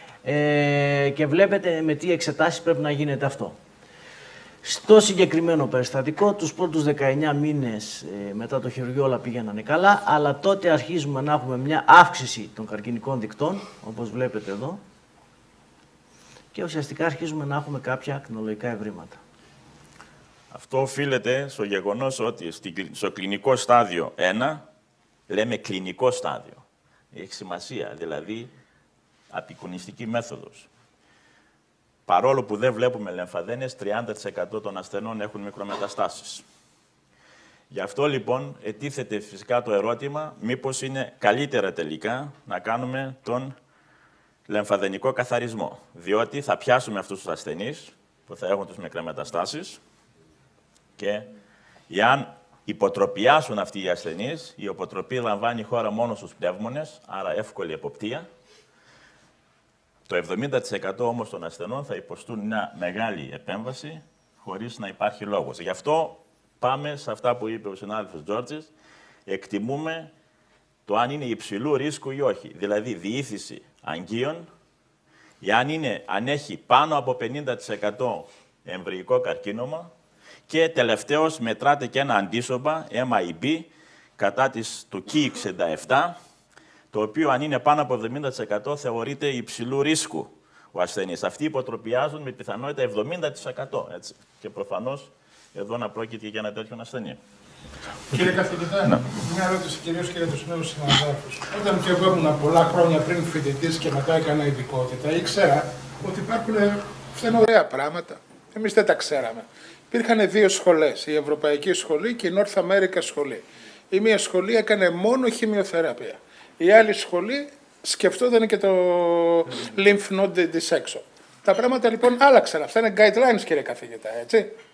Ε, και βλέπετε με τι εξετάσεις πρέπει να γίνεται αυτό. Στο συγκεκριμένο περιστατικό, τους πρώτους δεκαεννιά μήνες ε, μετά το χειρουργείο όλα πήγαιναν καλά, αλλά τότε αρχίζουμε να έχουμε μια αύξηση των καρκινικών δικτών, όπως βλέπετε εδώ, και ουσιαστικά αρχίζουμε να έχουμε κάποια ακτινολογικά ευρήματα. Αυτό οφείλεται στο γεγονός ότι στο κλινικό στάδιο ένα, λέμε κλινικό στάδιο, έχει σημασία, δηλαδή απεικονιστική μέθοδος. Παρόλο που δεν βλέπουμε λεμφαδένες, τριάντα τοις εκατό των ασθενών έχουν μικρομεταστάσεις. Γι' αυτό λοιπόν ετίθεται φυσικά το ερώτημα μήπως είναι καλύτερα τελικά να κάνουμε τον λεμφαδενικό καθαρισμό. Διότι θα πιάσουμε αυτούς τους ασθενείς που θα έχουν τις μικρομεταστάσεις και εάν υποτροπιάσουν αυτοί οι ασθενείς, η υποτροπή λαμβάνει χώρα μόνο στους πνεύμονες, άρα εύκολη εποπτεία. Το εβδομήντα τοις εκατό όμως των ασθενών θα υποστούν μια μεγάλη επέμβαση χωρίς να υπάρχει λόγος. Γι' αυτό πάμε σε αυτά που είπε ο συνάδελφος Τζόρτζης, εκτιμούμε το αν είναι υψηλού ρίσκου ή όχι. Δηλαδή διήθηση αγγείων, αν, είναι, αν έχει πάνω από πενήντα τοις εκατό εμβρυϊκό καρκίνωμα και τελευταίως μετράτε και ένα αντίσωπα, εμ άι μπι, κατά της, του Κι εξήντα επτά, το οποίο αν είναι πάνω από εβδομήντα τοις εκατό θεωρείται υψηλού ρίσκου ο ασθενής. Αυτοί υποτροπιάζουν με πιθανότητα εβδομήντα τοις εκατό. Έτσι. Και προφανώς εδώ να πρόκειται για ένα τέτοιο ασθενή. Κύριε καθηγητά, ναι. Μια ερώτηση κυρίως και για τους νέους συναδέλφους. Όταν και εγώ ήμουν πολλά χρόνια πριν φοιτητής και μετά έκανα ειδικότητα, ήξερα ότι υπάρχουν φθηνά ωραία πράγματα. Εμείς δεν τα ξέραμε. Υπήρχαν δύο σχολές, η Ευρωπαϊκή Σχολή και η North America Σχολή. Η μία σχολή έκανε μόνο χημειοθεραπεία. Η άλλη σχολή σκεφτόταν και το lymph node dissection. Τα πράγματα λοιπόν άλλαξαν. Αυτά είναι guidelines, κύριε καθηγητά, έτσι.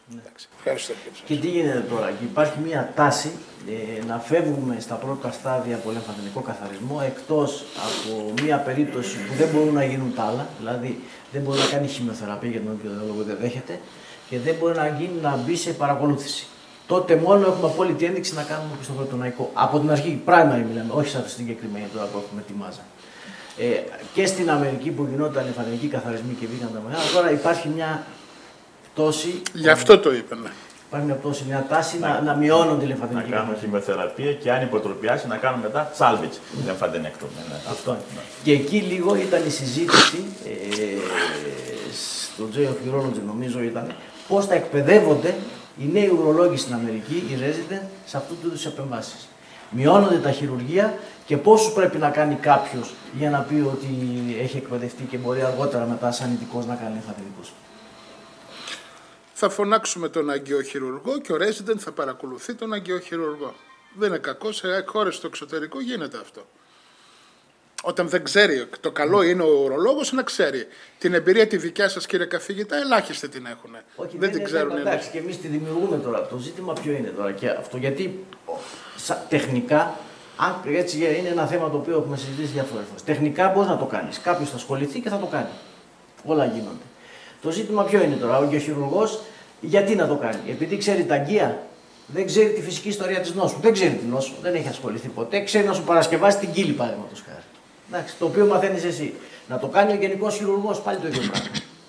Ναι. Ευχαριστώ. Και τι γίνεται τώρα, και υπάρχει μια τάση ε, να φεύγουμε στα πρώτα στάδια από λεμφαδενικό καθαρισμό, εκτός από μια περίπτωση που δεν μπορούν να γίνουν τα άλλα, δηλαδή δεν μπορεί να κάνει χημειοθεραπεία για τον οποίο λόγο δεν δέχεται και δεν μπορεί να, γίνει, να μπει σε παρακολούθηση. Τότε μόνο έχουμε απόλυτη ένδειξη να κάνουμε πιστοπρωτοναϊκό. Από την αρχή, primary μιλάμε, όχι σαν συγκεκριμένη τώρα που έχουμε τη μάζα. Ε, και στην Αμερική που γινόταν λεμφαδενικοί καθαρισμοί και βγήκαν τα μεγάλα, τώρα υπάρχει μια πτώση. Γι' αυτό το είπαμε. Υπάρχει μια πτώση, μια τάση να, να, να μειώνονται οι λεμφαδενικοί. Να κάνουμε χημειοθεραπεία και αν υποτροπιάσει να κάνουμε μετά salvage λεμφαδενέκτομη. Ναι. Αυτό είναι. Ναι. Και εκεί λίγο ήταν η συζήτηση, ε, στο Journal of Urology νομίζω ήταν, πώς θα εκπαιδεύονται οι νέοι ουρολόγοι στην Αμερική, οι resident, σε αυτού του είδους επεμβάσεις. Μειώνονται τα χειρουργεία και πόσους πρέπει να κάνει κάποιος για να πει ότι έχει εκπαιδευτεί και μπορεί αργότερα μετά σαν ειδικός να κάνει λεμφαδενικούς. Θα φωνάξουμε τον αγκαιοχειρουργό και ο resident θα παρακολουθεί τον αγκαιοχειρουργό. Δεν είναι κακό, σε χώρες στο εξωτερικό γίνεται αυτό. Όταν δεν ξέρει, το καλό είναι ο ουρολόγος να ξέρει. Την εμπειρία τη δικιά σας, κύριε καθηγητά, ελάχιστοι την έχουν. Όχι, δεν, δεν την είναι, ξέρουν. Εντάξει, και εμείς τη δημιουργούμε τώρα. Το ζήτημα ποιο είναι τώρα και αυτό. Γιατί σα, τεχνικά, αν, έτσι είναι ένα θέμα το οποίο έχουμε συζητήσει διάφορες φορές. Τεχνικά μπορεί να το κάνεις. Κάποιος θα ασχοληθεί και θα το κάνει. Όλα γίνονται. Το ζήτημα ποιο είναι τώρα. Ο αγκαιοχειρουργός γιατί να το κάνει. Επειδή ξέρει τα αγκία, δεν ξέρει τη φυσική ιστορία της νόσου. Δεν ξέρει την νόσο, δεν έχει ασχοληθεί ποτέ. Ξέρει να σου παρασκευάσει την κύλη παραδείγματος χάρη. Εντάξει, το οποίο μαθαίνεις εσύ. Να το κάνει ο γενικός χειρουργός πάλι το ίδιο πράγμα.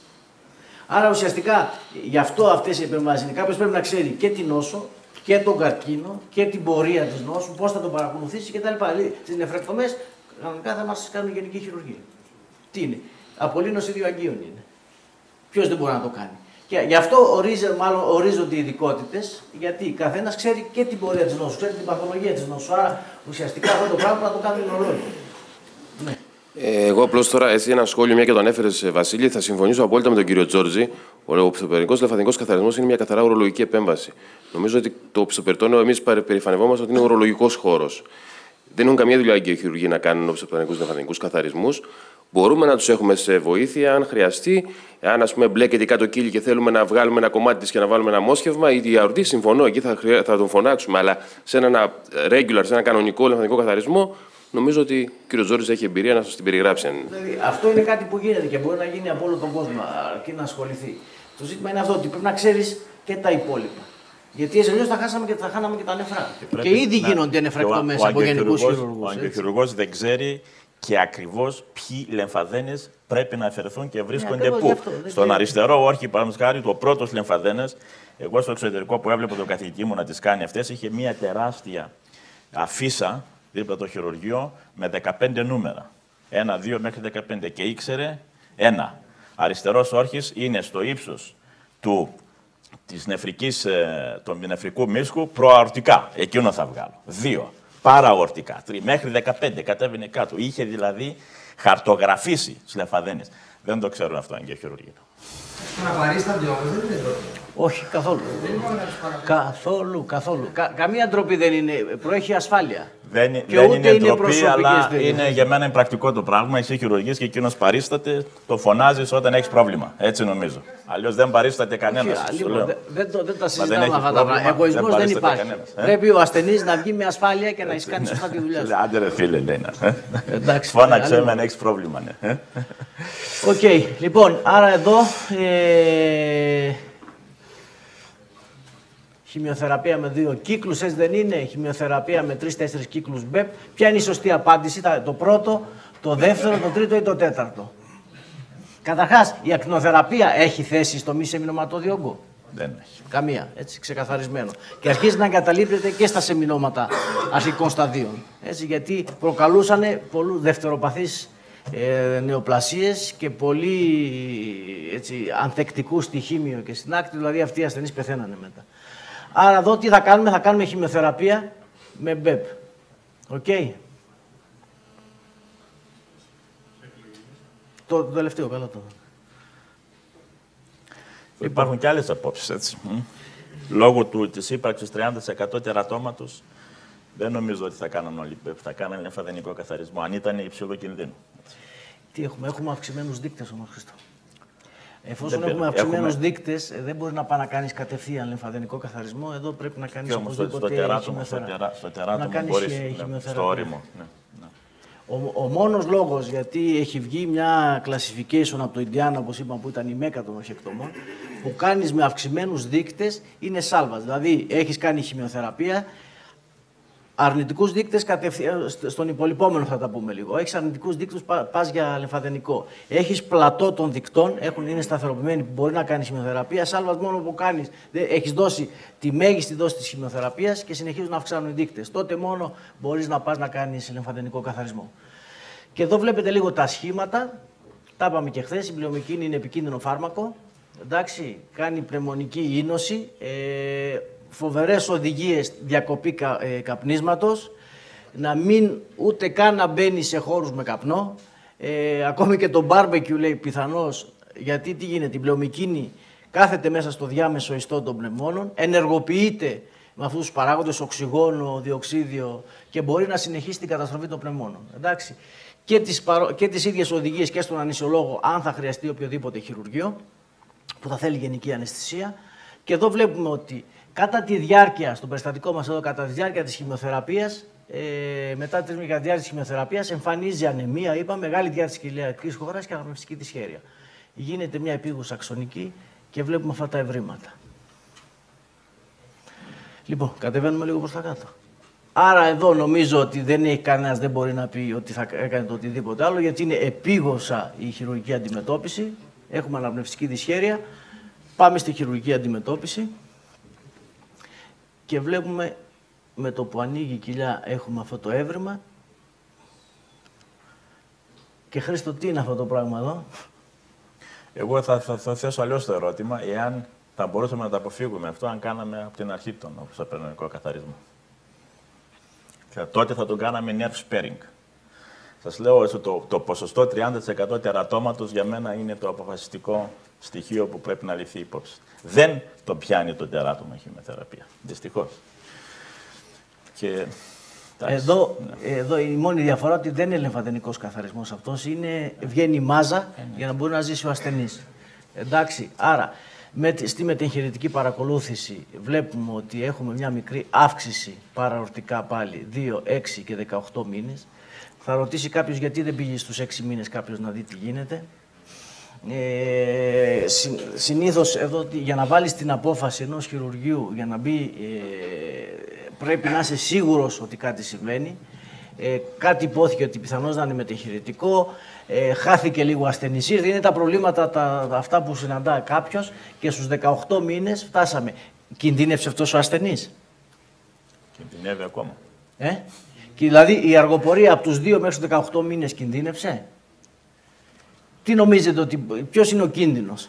Άρα ουσιαστικά γι' αυτό αυτές οι επεμβάσεις είναι. Κάποιος πρέπει να ξέρει και την νόσο και τον καρκίνο και την πορεία της νόσου, πώς θα τον παρακολουθήσει κτλ. Στις νεφρεκτομές κανονικά θα μας κάνουν γενική χειρουργία. Τι είναι, απολύνωση δύο αγκίων είναι. Ποιος δεν μπορεί να το κάνει. Και γι' αυτό ορίζε, μάλλον ορίζονται οι ειδικότητες, γιατί καθένας ξέρει και την πορεία της νόσου, ξέρει την παθολογία της νόσου. Άρα ουσιαστικά αυτό το πράγμα να το κάνουν οι ουρολόγοι. Ναι. Ε, εγώ απλώ τώρα, έτσι ένα σχόλιο, μια και το ανέφερε, Βασίλη, θα συμφωνήσω απόλυτα με τον κύριο Τζόρτζη. Ο οπισθοπερτονικός λεμφαδενικός καθαρισμός είναι μια καθαρά ουρολογική επέμβαση. Νομίζω ότι το οπισθοπερτόνιο, εμείς περηφανευόμαστε ότι είναι ουρολογικός χώρος. Δεν έχουν καμία δουλειά οι χειρουργοί να κάνουν οπισθοπερτονικούς λεμφαδενικούς καθαρισμούς. Μπορούμε να τους έχουμε σε βοήθεια αν χρειαστεί. Αν ας πούμε μπλέκεται κάτω κύλι και θέλουμε να βγάλουμε ένα κομμάτι της και να βάλουμε ένα μόσχευμα ή τη αορτή, συμφωνώ, εκεί θα, χρεια... θα τον φωνάξουμε. Αλλά σε ένα regular, σε ένα κανονικό λεμφαδενικό καθαρισμό, νομίζω ότι ο κ. Τζόρτζης έχει εμπειρία να σας την περιγράψει. Δηλαδή, αυτό είναι κάτι που γίνεται και μπορεί να γίνει από όλο τον κόσμο, αρκεί να ασχοληθεί. Το ζήτημα είναι αυτό, ότι πρέπει να ξέρεις και τα υπόλοιπα. Γιατί αλλιώς θα, χάσαμε και, θα χάναμε και τα νεφρά. Και, και ήδη να... γίνονται νεφρεκτομές από γενικούς χειρουργούς. Ο αγκαιοχειρουργός δεν ξέρει και ακριβώς ποιοι λεμφαδένες πρέπει να αφαιρεθούν και βρίσκονται ναι, πού. Αυτό, Στον αριστερό όρχη, παραδείγματος χάρη, το πρώτος λεμφαδένες, εγώ στο εξωτερικό που έβλεπα τον καθηγητή μου να τις κάνει αυτές, είχε μια τεράστια αφίσα δίπλα το χειρουργείο με δεκαπέντε νούμερα. Ένα, δύο μέχρι δεκαπέντε. Και ήξερε ένα. Αριστερός όρχης είναι στο ύψος του, της νεφρικής, του νεφρικού μίσκου προαορτικά. Εκείνο θα βγάλω. Δύο. Παραορτικά. Τρία. Μέχρι δεκαπέντε. Κατέβαινε κάτω. Είχε δηλαδή χαρτογραφήσει τις λεμφαδένες. Δεν το ξέρουν αυτό αγκαιοχειρουργείο. Να παρίστανται όμως, δεν είναι ντροπή. Όχι, καθόλου. Καθόλου, καθόλου. Κα, καμία ντροπή δεν είναι. Προέχει ασφάλεια. Δεν, και δεν ούτε είναι ντροπή, αλλά δεν είναι, για μένα είναι πρακτικό το πράγμα. Εσύ χειρουργείς και εκείνος παρίσταται, το φωνάζεις όταν έχεις πρόβλημα. Έτσι νομίζω. Αλλιώς δεν παρίσταται κανένας. Δεν, δεν, δεν τα συζητάμε αυτά τα πράγματα. Εγωισμός δεν, δεν υπάρχει. Κανένας, ε? Πρέπει ο ασθενής να βγει με ασφάλεια και να έχει κάνει σωστά τη δουλειά σου. Άντε ρε φίλε, λέει να. Φώναξε με αν έχεις πρόβλημα. Οκ, λοιπόν, άρα εδώ. Ε, χημειοθεραπεία με δύο κύκλους, έτσι δεν είναι, χημειοθεραπεία με τρεις-τέσσερις κύκλους μπεπ. Ποια είναι η σωστή απάντηση, το πρώτο, το δεύτερο, το τρίτο ή το τέταρτο. Καταρχάς, η ακτινοθεραπεία έχει θέση στο μη σεμινωματώδη όγκο. Δεν έχει. Καμία, έτσι, ξεκαθαρισμένο. Και αρχίζει να εγκαταλείπεται και στα σεμινώματα αρχικών σταδίων. Έτσι, γιατί προκαλούσαν πολλούς δευτεροπαθείς ε, νεοπλασίες και πολύ έτσι, ανθεκτικούς στη χήμιο και στην άκρη, δηλαδή αυτοί οι ασθενείς πεθαίνανε μετά. Άρα εδώ τι θα κάνουμε, θα κάνουμε χημειοθεραπεία με μπεπ. Οκ. Okay. Το, το τελευταίο, καλό το. Υπάρχουν και άλλες απόψεις, έτσι. Λόγω του, της ύπαρξης τριάντα τοις εκατό τερατώματος, δεν νομίζω ότι θα κάνουν όλοι μπεπ, θα κάνουν λεμφαδενικό καθαρισμό, αν ήταν υψηλό κινδύνο. Τι έχουμε, έχουμε αυξημένους δείκτες όμως, Χριστό. Εφόσον δεν έχουμε αυξημένους έχουμε... δείκτες, δεν μπορεί να πάει να κάνεις κατευθείαν λυμφαδενικό καθαρισμό. Εδώ πρέπει να κάνεις οπωσδήποτε οπωσδήποτε χημειοθεραπεία. Στο τεράτομο, στο τεράτομο μπορείς, ναι, στο όριμο. Ναι, ναι. Ο, ο μόνος λόγος γιατί έχει βγει μια classification από το Ιντιάνα, όπως είπαμε, που ήταν η μέκα των οχεκτομών, που κάνεις με αυξημένους δείκτες είναι σάλβας. Δηλαδή έχεις κάνει χημειοθεραπεία, αρνητικούς δείκτες κατευθείαν, στον υπολοιπόμενο θα τα πούμε λίγο. Έχεις αρνητικούς δείκτες, πας για λυμφαδενικό. Έχεις πλατό των δικτών, έχουν, είναι σταθεροποιημένοι που μπορεί να κάνεις χημειοθεραπεία. Σάλβας μόνο που κάνεις, έχεις δώσει τη μέγιστη δόση της χημειοθεραπείας και συνεχίζουν να αυξάνουν οι δείκτες. Τότε μόνο μπορείς να πας να κάνεις λυμφαδενικό καθαρισμό. Και εδώ βλέπετε λίγο τα σχήματα. Τα είπαμε και χθες. Η πλεομικίνη είναι επικίνδυνο φάρμακο. Εντάξει, κάνει πνευμονική ίνωση. Ε, Φοβερές οδηγίες διακοπή κα, ε, καπνίσματος, να μην ούτε καν να μπαίνει σε χώρους με καπνό, ε, ακόμη και το barbecue λέει πιθανώς, γιατί τι γίνεται, η πλεομικίνη κάθεται μέσα στο διάμεσο ιστό των πνευμόνων, ενεργοποιείται με αυτούς τους παράγοντες, οξυγόνο, διοξίδιο και μπορεί να συνεχίσει την καταστροφή των πνευμόνων. Εντάξει. Και τις, παρο... και τις ίδιες οδηγίες και στον ανησιολόγο, αν θα χρειαστεί οποιοδήποτε χειρουργείο, που θα θέλει γενική αναισθησία. Και εδώ βλέπουμε ότι κατά τη διάρκεια, στο περιστατικό μας εδώ, κατά τη διάρκεια της χημειοθεραπείας, ε, μετά τη διάρκεια της χημειοθεραπείας, εμφανίζει ανεμία, είπα, μεγάλη διάρκεια της κοιλιακής χώρας και αναπνευστική δυσχέρεια. Γίνεται μια επίγουσα αξονική και βλέπουμε αυτά τα ευρήματα. Λοιπόν, κατεβαίνουμε λίγο προς τα κάτω. Άρα εδώ νομίζω ότι δεν έχει κανένας, δεν μπορεί να πει ότι θα έκανε το οτιδήποτε άλλο, γιατί είναι επίγουσα η χειρουργική αντιμετώπιση. Έχουμε αναπνευστική δυσχέρεια. Πάμε στη χειρουργική αντιμετώπιση. Και βλέπουμε με το που ανοίγει η κοιλιά έχουμε αυτό το έβριμα. Και Χρήστο, τι είναι αυτό το πράγμα εδώ? Εγώ θα, θα, θα θέσω αλλιώς το ερώτημα, εάν θα μπορούσαμε να τα αποφύγουμε αυτό, αν κάναμε από την αρχή τον οπισθοπερνικό καθαρισμό. Και τότε θα τον κάναμε nerve sparing. Σας λέω ότι το, το ποσοστό τριάντα τοις εκατό τερατώματος για μένα είναι το αποφασιστικό στοιχείο που πρέπει να ληφθεί υπόψη. Δεν το πιάνει το τεράτωμα η χημειοθεραπεία. Δυστυχώς. Και, εδώ, ναι. εδώ η μόνη διαφορά ότι δεν είναι λυμφαδενικός καθαρισμός αυτός. Είναι, βγαίνει η μάζα ε, ναι. για να μπορεί να ζήσει ο ασθενής. Εντάξει, άρα με, στη μετεγχειρητική παρακολούθηση βλέπουμε ότι έχουμε μια μικρή αύξηση παραορτικά πάλι δύο, έξι και δεκαοκτώ μήνες. Θα ρωτήσει κάποιος γιατί δεν πήγε στους έξι μήνες κάποιος να δει τι γίνεται. Ε, συ, συνήθως εδώ για να βάλεις την απόφαση ενός χειρουργείου για να μπει ε, πρέπει να είσαι σίγουρος ότι κάτι συμβαίνει. Ε, κάτι υπόθηκε ότι πιθανώς να είναι μετεγχειρητικό, ε, χάθηκε λίγο ασθενησία, είναι τα προβλήματα τα, αυτά που συναντά κάποιος και στους δεκαοκτώ μήνες φτάσαμε. Κινδύνευσε αυτός ο ασθενής? Κινδυνεύει ακόμα. Ε? Και δηλαδή η αργοπορία από τους δύο μέχρι τους δεκαοκτώ μήνες κινδύνευσε. Τι νομίζετε, ότι ποιος είναι ο κίνδυνος?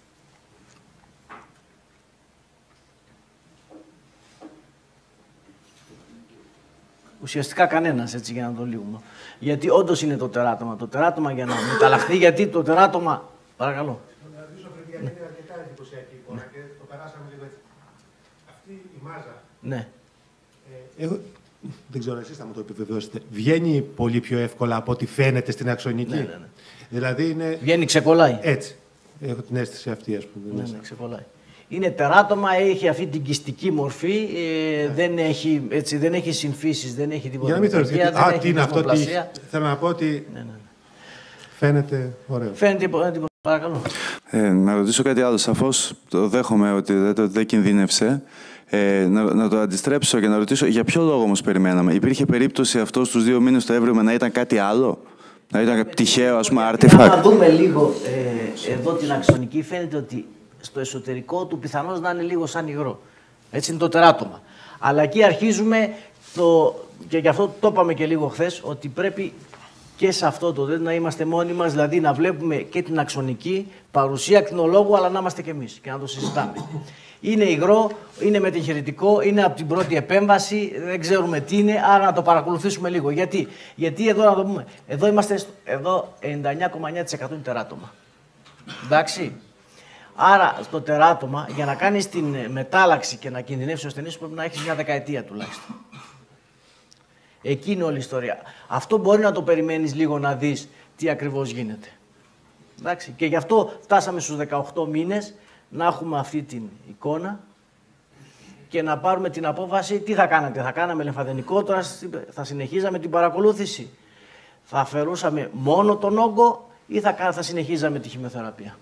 Ουσιαστικά κανένας, έτσι, για να το λύγουμε. Γιατί όντως είναι το τεράτωμα. Το τεράτωμα για να μεταλλαχθεί, γιατί το τεράτωμα... Παρακαλώ. Να ρωτήσω πριν, γιατί είναι αρκετά εντυπωσιακή εικόνα και το περάσαμε λίγο έτσι. Αυτή η μάζα... Ναι. Ε, εγώ, δεν ξέρω, εσείς θα μου το επιβεβαιώσετε. Βγαίνει πολύ πιο εύκολα από ό,τι φαίνεται στην αξονική. Ναι, ναι, ναι. Δηλαδή είναι... Βγαίνει, ξεκολλάει. Έτσι. Έχω την αίσθηση αυτή, ας πούμε. Ναι, ναι, ξεκολλάει. Είναι τεράτωμα, έχει αυτή την κυστική μορφή, ε, ναι. δεν, έχει, έτσι, δεν έχει συμφίσεις, δεν έχει τίποτα. Για να μην θεωρείτε, α, τι είναι αυτό, τι... θέλω να πω ότι ναι, ναι. φαίνεται ωραίο. Φαίνεται, εντυπωσιακό, παρακαλώ. Ε, να ρωτήσω κάτι άλλο. Σαφώς το δέχομαι ότι δεν, δεν κινδύνευσε. Ε, να, να το αντιστρέψω και να ρωτήσω για ποιο λόγο όμως περιμέναμε. Υπήρχε περίπτωση αυτό στους δύο μήνες το έβριμα να ήταν κάτι άλλο? Να ήταν τυχαίο, ας πούμε, artifact? Να δούμε λίγο ε, εδώ την αξονική, φαίνεται ότι στο εσωτερικό του πιθανώς να είναι λίγο σαν υγρό. Έτσι είναι το τεράτωμα. Αλλά εκεί αρχίζουμε, το, και γι' αυτό το είπαμε και λίγο χθες, ότι πρέπει και σε αυτό το δεν να είμαστε μόνοι μας, δηλαδή να βλέπουμε και την αξονική παρουσία ακτινολόγου, αλλά να είμαστε κι εμείς και να το συζητάμε. Είναι υγρό, είναι μετεγχειρητικό, είναι από την πρώτη επέμβαση, δεν ξέρουμε τι είναι, άρα να το παρακολουθήσουμε λίγο. Γιατί, Γιατί εδώ να το πούμε, εδώ είμαστε, εδώ ενενήντα εννέα κόμμα εννέα τοις εκατό είναι τεράτωμα. Εντάξει. Άρα στο τεράτωμα, για να κάνεις την μετάλλαξη και να κινδυνεύσει ο ασθενής, πρέπει να έχεις μια δεκαετία τουλάχιστον. Εκεί είναι όλη η ιστορία. Αυτό μπορεί να το περιμένεις λίγο να δεις τι ακριβώς γίνεται. Εντάξει, και γι' αυτό φτάσαμε στους δεκαοκτώ μήνες να έχουμε αυτή την εικόνα και να πάρουμε την απόφαση τι θα κάνατε. Θα κάναμε λεμφαδενικό, τώρα θα συνεχίζαμε την παρακολούθηση. Θα αφαιρούσαμε μόνο τον όγκο ή θα, θα συνεχίζαμε τη χημειοθεραπεία.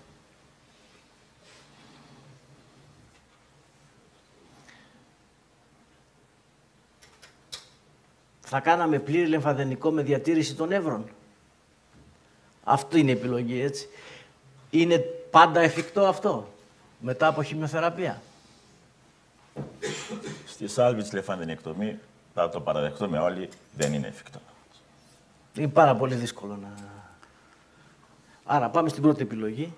Θα κάναμε πλήρη λεμφαδενικό με διατήρηση των νεύρων. Αυτή είναι η επιλογή, έτσι. Είναι πάντα εφικτό αυτό, μετά από χημειοθεραπεία. Στη σάλβιτς λεμφαδενεκτομή, θα το παραδεχτούμε όλοι, δεν είναι εφικτό. Είναι πάρα πολύ δύσκολο να... Άρα πάμε στην πρώτη επιλογή.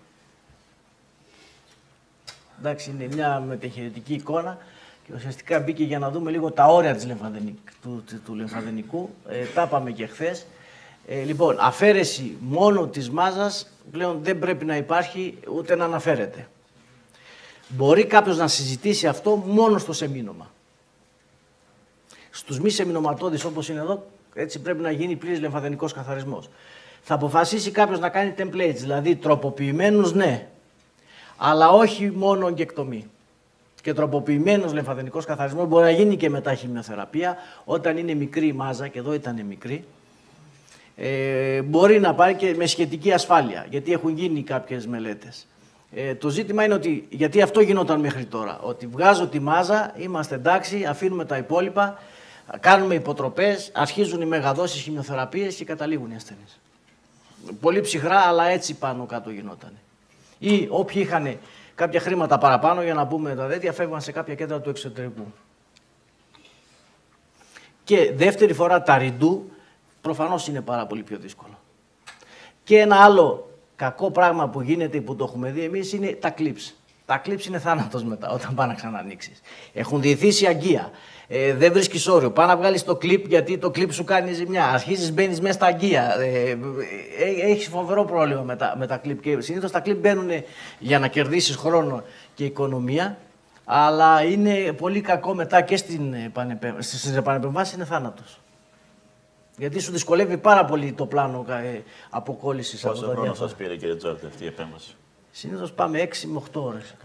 Εντάξει, είναι μια μετεχειρητική εικόνα και ουσιαστικά μπήκε για να δούμε λίγο τα όρια της λεμφαδενικ... του, του, του λεμφαδενικού. Ε, τα είπαμε και χθες. Ε, λοιπόν, αφαίρεση μόνο της μάζας πλέον δεν πρέπει να υπάρχει ούτε να αναφέρεται. Μπορεί κάποιος να συζητήσει αυτό μόνο στο σεμίνομα. Στους μη σεμινωματώδεις όπως είναι εδώ, έτσι πρέπει να γίνει πλήρης λεμφαδενικός καθαρισμός. Θα αποφασίσει κάποιος να κάνει templates, δηλαδή τροποποιημένους ναι, αλλά όχι μόνο ογκεκτομή. Και τροποποιημένος λεμφαδενικός καθαρισμός μπορεί να γίνει και μετά χημειοθεραπεία, όταν είναι μικρή η μάζα, και εδώ ήταν μικρή, ε, μπορεί να πάρει και με σχετική ασφάλεια, γιατί έχουν γίνει κάποιες μελέτες. Ε, το ζήτημα είναι ότι, γιατί αυτό γινόταν μέχρι τώρα, ότι βγάζω τη μάζα, είμαστε εντάξει, αφήνουμε τα υπόλοιπα, κάνουμε υποτροπές, αρχίζουν οι μεγαδόσεις χημειοθεραπείες και καταλήγουν οι ασθενείς. Πολύ ψυχρά, αλλά έτσι πάνω κάτω γινόταν. Ή όποιοι είχαν κάποια χρήματα παραπάνω, για να πούμε τα τέτοια, φεύγαν σε κάποια κέντρα του εξωτερικού. Και δεύτερη φορά τα ριντού, προφανώς είναι πάρα πολύ πιο δύσκολο. Και ένα άλλο κακό πράγμα που γίνεται, που το έχουμε δει εμείς, είναι τα clips. Τα clips είναι θάνατος μετά, όταν πάνε να ξανανοίξεις. Έχουν διηθήσει αγκία. Ε, δεν βρίσκεις όριο. Πά να βγάλεις το κλιπ, γιατί το κλιπ σου κάνει ζημιά. Αρχίζεις, μπαίνεις μέσα στα αγκία. Ε, ε, έχεις φοβερό πρόβλημα με τα, με τα κλιπ. Και συνήθως τα κλιπ μπαίνουν για να κερδίσεις χρόνο και οικονομία, αλλά είναι πολύ κακό μετά και στην επανεπέμβαση. Στις επανεπεμβάσεις είναι θάνατος. Γιατί σου δυσκολεύει πάρα πολύ το πλάνο ε, αποκόλλησης. Πόσο χρόνο σας πήρε, κύριε Τζόρντι, αυτή η επέμβαση? Συνήθως πάμε έξι με οκτώ ώρες.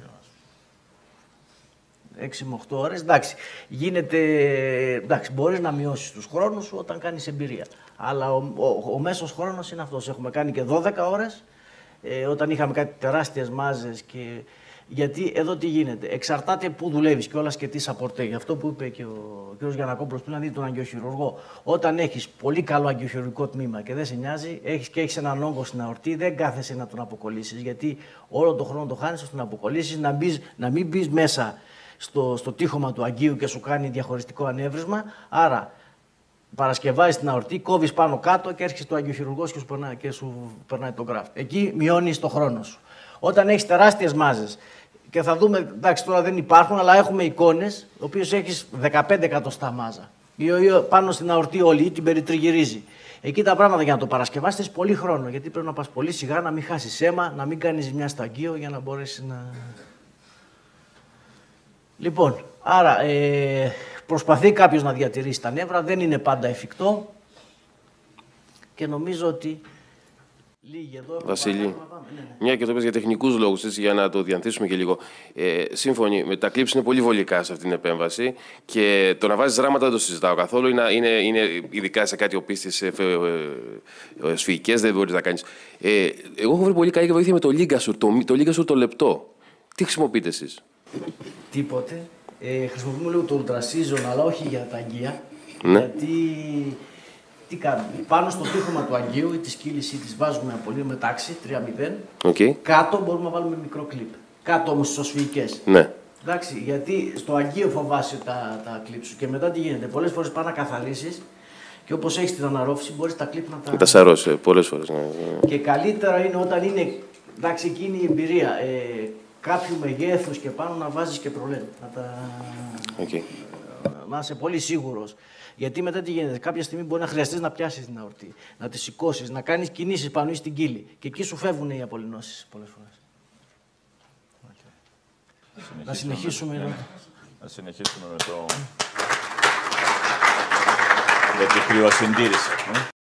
έξι με οκτώ ώρες, εντάξει, γίνεται, εντάξει, μπορείς να μειώσεις τους χρόνους σου όταν κάνεις εμπειρία. Αλλά ο, ο, ο μέσος χρόνος είναι αυτός. Έχουμε κάνει και δώδεκα ώρες, ε, όταν είχαμε κάτι τεράστιες μάζες και... Γιατί εδώ τι γίνεται, εξαρτάται πού δουλεύεις κιόλας και τι σαπορτέ. Γι' αυτό που είπε και ο κ. Γιαννακόπουλος πριν, να δει τον αγκιοχειρουργό. Όταν έχεις πολύ καλό αγκιοχειρουργικό τμήμα και δεν σε νοιάζει, έχεις και έχεις έναν όγκο στην αορτή, δεν κάθεσαι να τον αποκολλήσεις. Γιατί όλο τον χρόνο το χάνεις ώστε να αποκολλήσεις, να, μπεις, να μην μπει μέσα στο, στο τείχομα του αγκίου και σου κάνει διαχωριστικό ανέβρισμα. Άρα παρασκευάζεις την αορτή, κόβεις πάνω κάτω και έρχεσαι στο αγκιοχειρουργός και σου περνάει, και σου περνάει τον γκράφτη. Εκεί μειώνεις το χρόνο σου. Όταν έχεις τεράστιες μάζες, και θα δούμε, εντάξει τώρα δεν υπάρχουν, αλλά έχουμε εικόνες, οι οποίες έχεις δεκαπέντε εκατοστά μάζα. Ή πάνω στην αορτή όλη ή την περιτριγυρίζει. Εκεί τα πράγματα για να το παρασκευάσεις πολύ χρόνο, γιατί πρέπει να πας πολύ σιγά, να μην χάσεις αίμα, να μην κάνεις ζημιά στο αγκείο για να μπορέσεις να... Λοιπόν, άρα ε, προσπαθεί κάποιος να διατηρήσει τα νεύρα, δεν είναι πάντα εφικτό και νομίζω ότι... Εδώ, Βασίλη, ναι, ναι. μια και το πες για τεχνικούς λόγους, έτσι, για να το διανθίσουμε και λίγο. Ε, σύμφωνοι, με τα clips είναι πολύ βολικά σε αυτήν την επέμβαση και το να βάζεις ράματα δεν το συζητάω καθόλου. Είναι, είναι, είναι ειδικά σε κάτι οπίστης ε, ε, σφυγικές, δεν μπορείς να κάνεις. Ε, εγώ έχω βρει πολύ καλή βοήθεια με το Ligasur, το, το Ligasur το λεπτό. Τι χρησιμοποιείτε εσείς? Τίποτε. Ε, χρησιμοποιούμε λίγο το Ultra Season, αλλά όχι για τα αγκία. Ναι. Γιατί... Τι κάνουμε, πάνω στο τείχομα του αγκείου ή τη κύληση τη βάζουμε πολύ με τάξη, τρία μηδέν. Okay. Κάτω μπορούμε να βάλουμε μικρό κλιπ. Κάτω όμως στις οσφυγικές. Ναι. Εντάξει, γιατί στο αγκείο φοβάσαι τα, τα κλιπ σου και μετά τι γίνεται. Πολλές φορές πάνε να καθαρίσεις και όπως έχεις την αναρρόφηση μπορείς τα κλιπ να τα... Τα σαρώσει πολλές φορές. Ναι. Και καλύτερα είναι όταν είναι, εντάξει, εκείνη η εμπειρία ε, κάποιου μεγέθους και πάνω να βάζεις και προλέν. Να, τα... okay. να είσαι πολύ σίγουρος. Γιατί μετά τι γίνεται, κάποια στιγμή μπορεί να χρειαστείς να πιάσεις την αορτή, να τη σηκώσεις, να κάνεις κινήσεις πάνω ή στην κύλη. Και εκεί σου φεύγουν οι απολυνώσεις πολλές φορές. Okay. Να συνεχίσουμε. Με... Να συνεχίσουμε με το... με την κρυοσυντήρηση.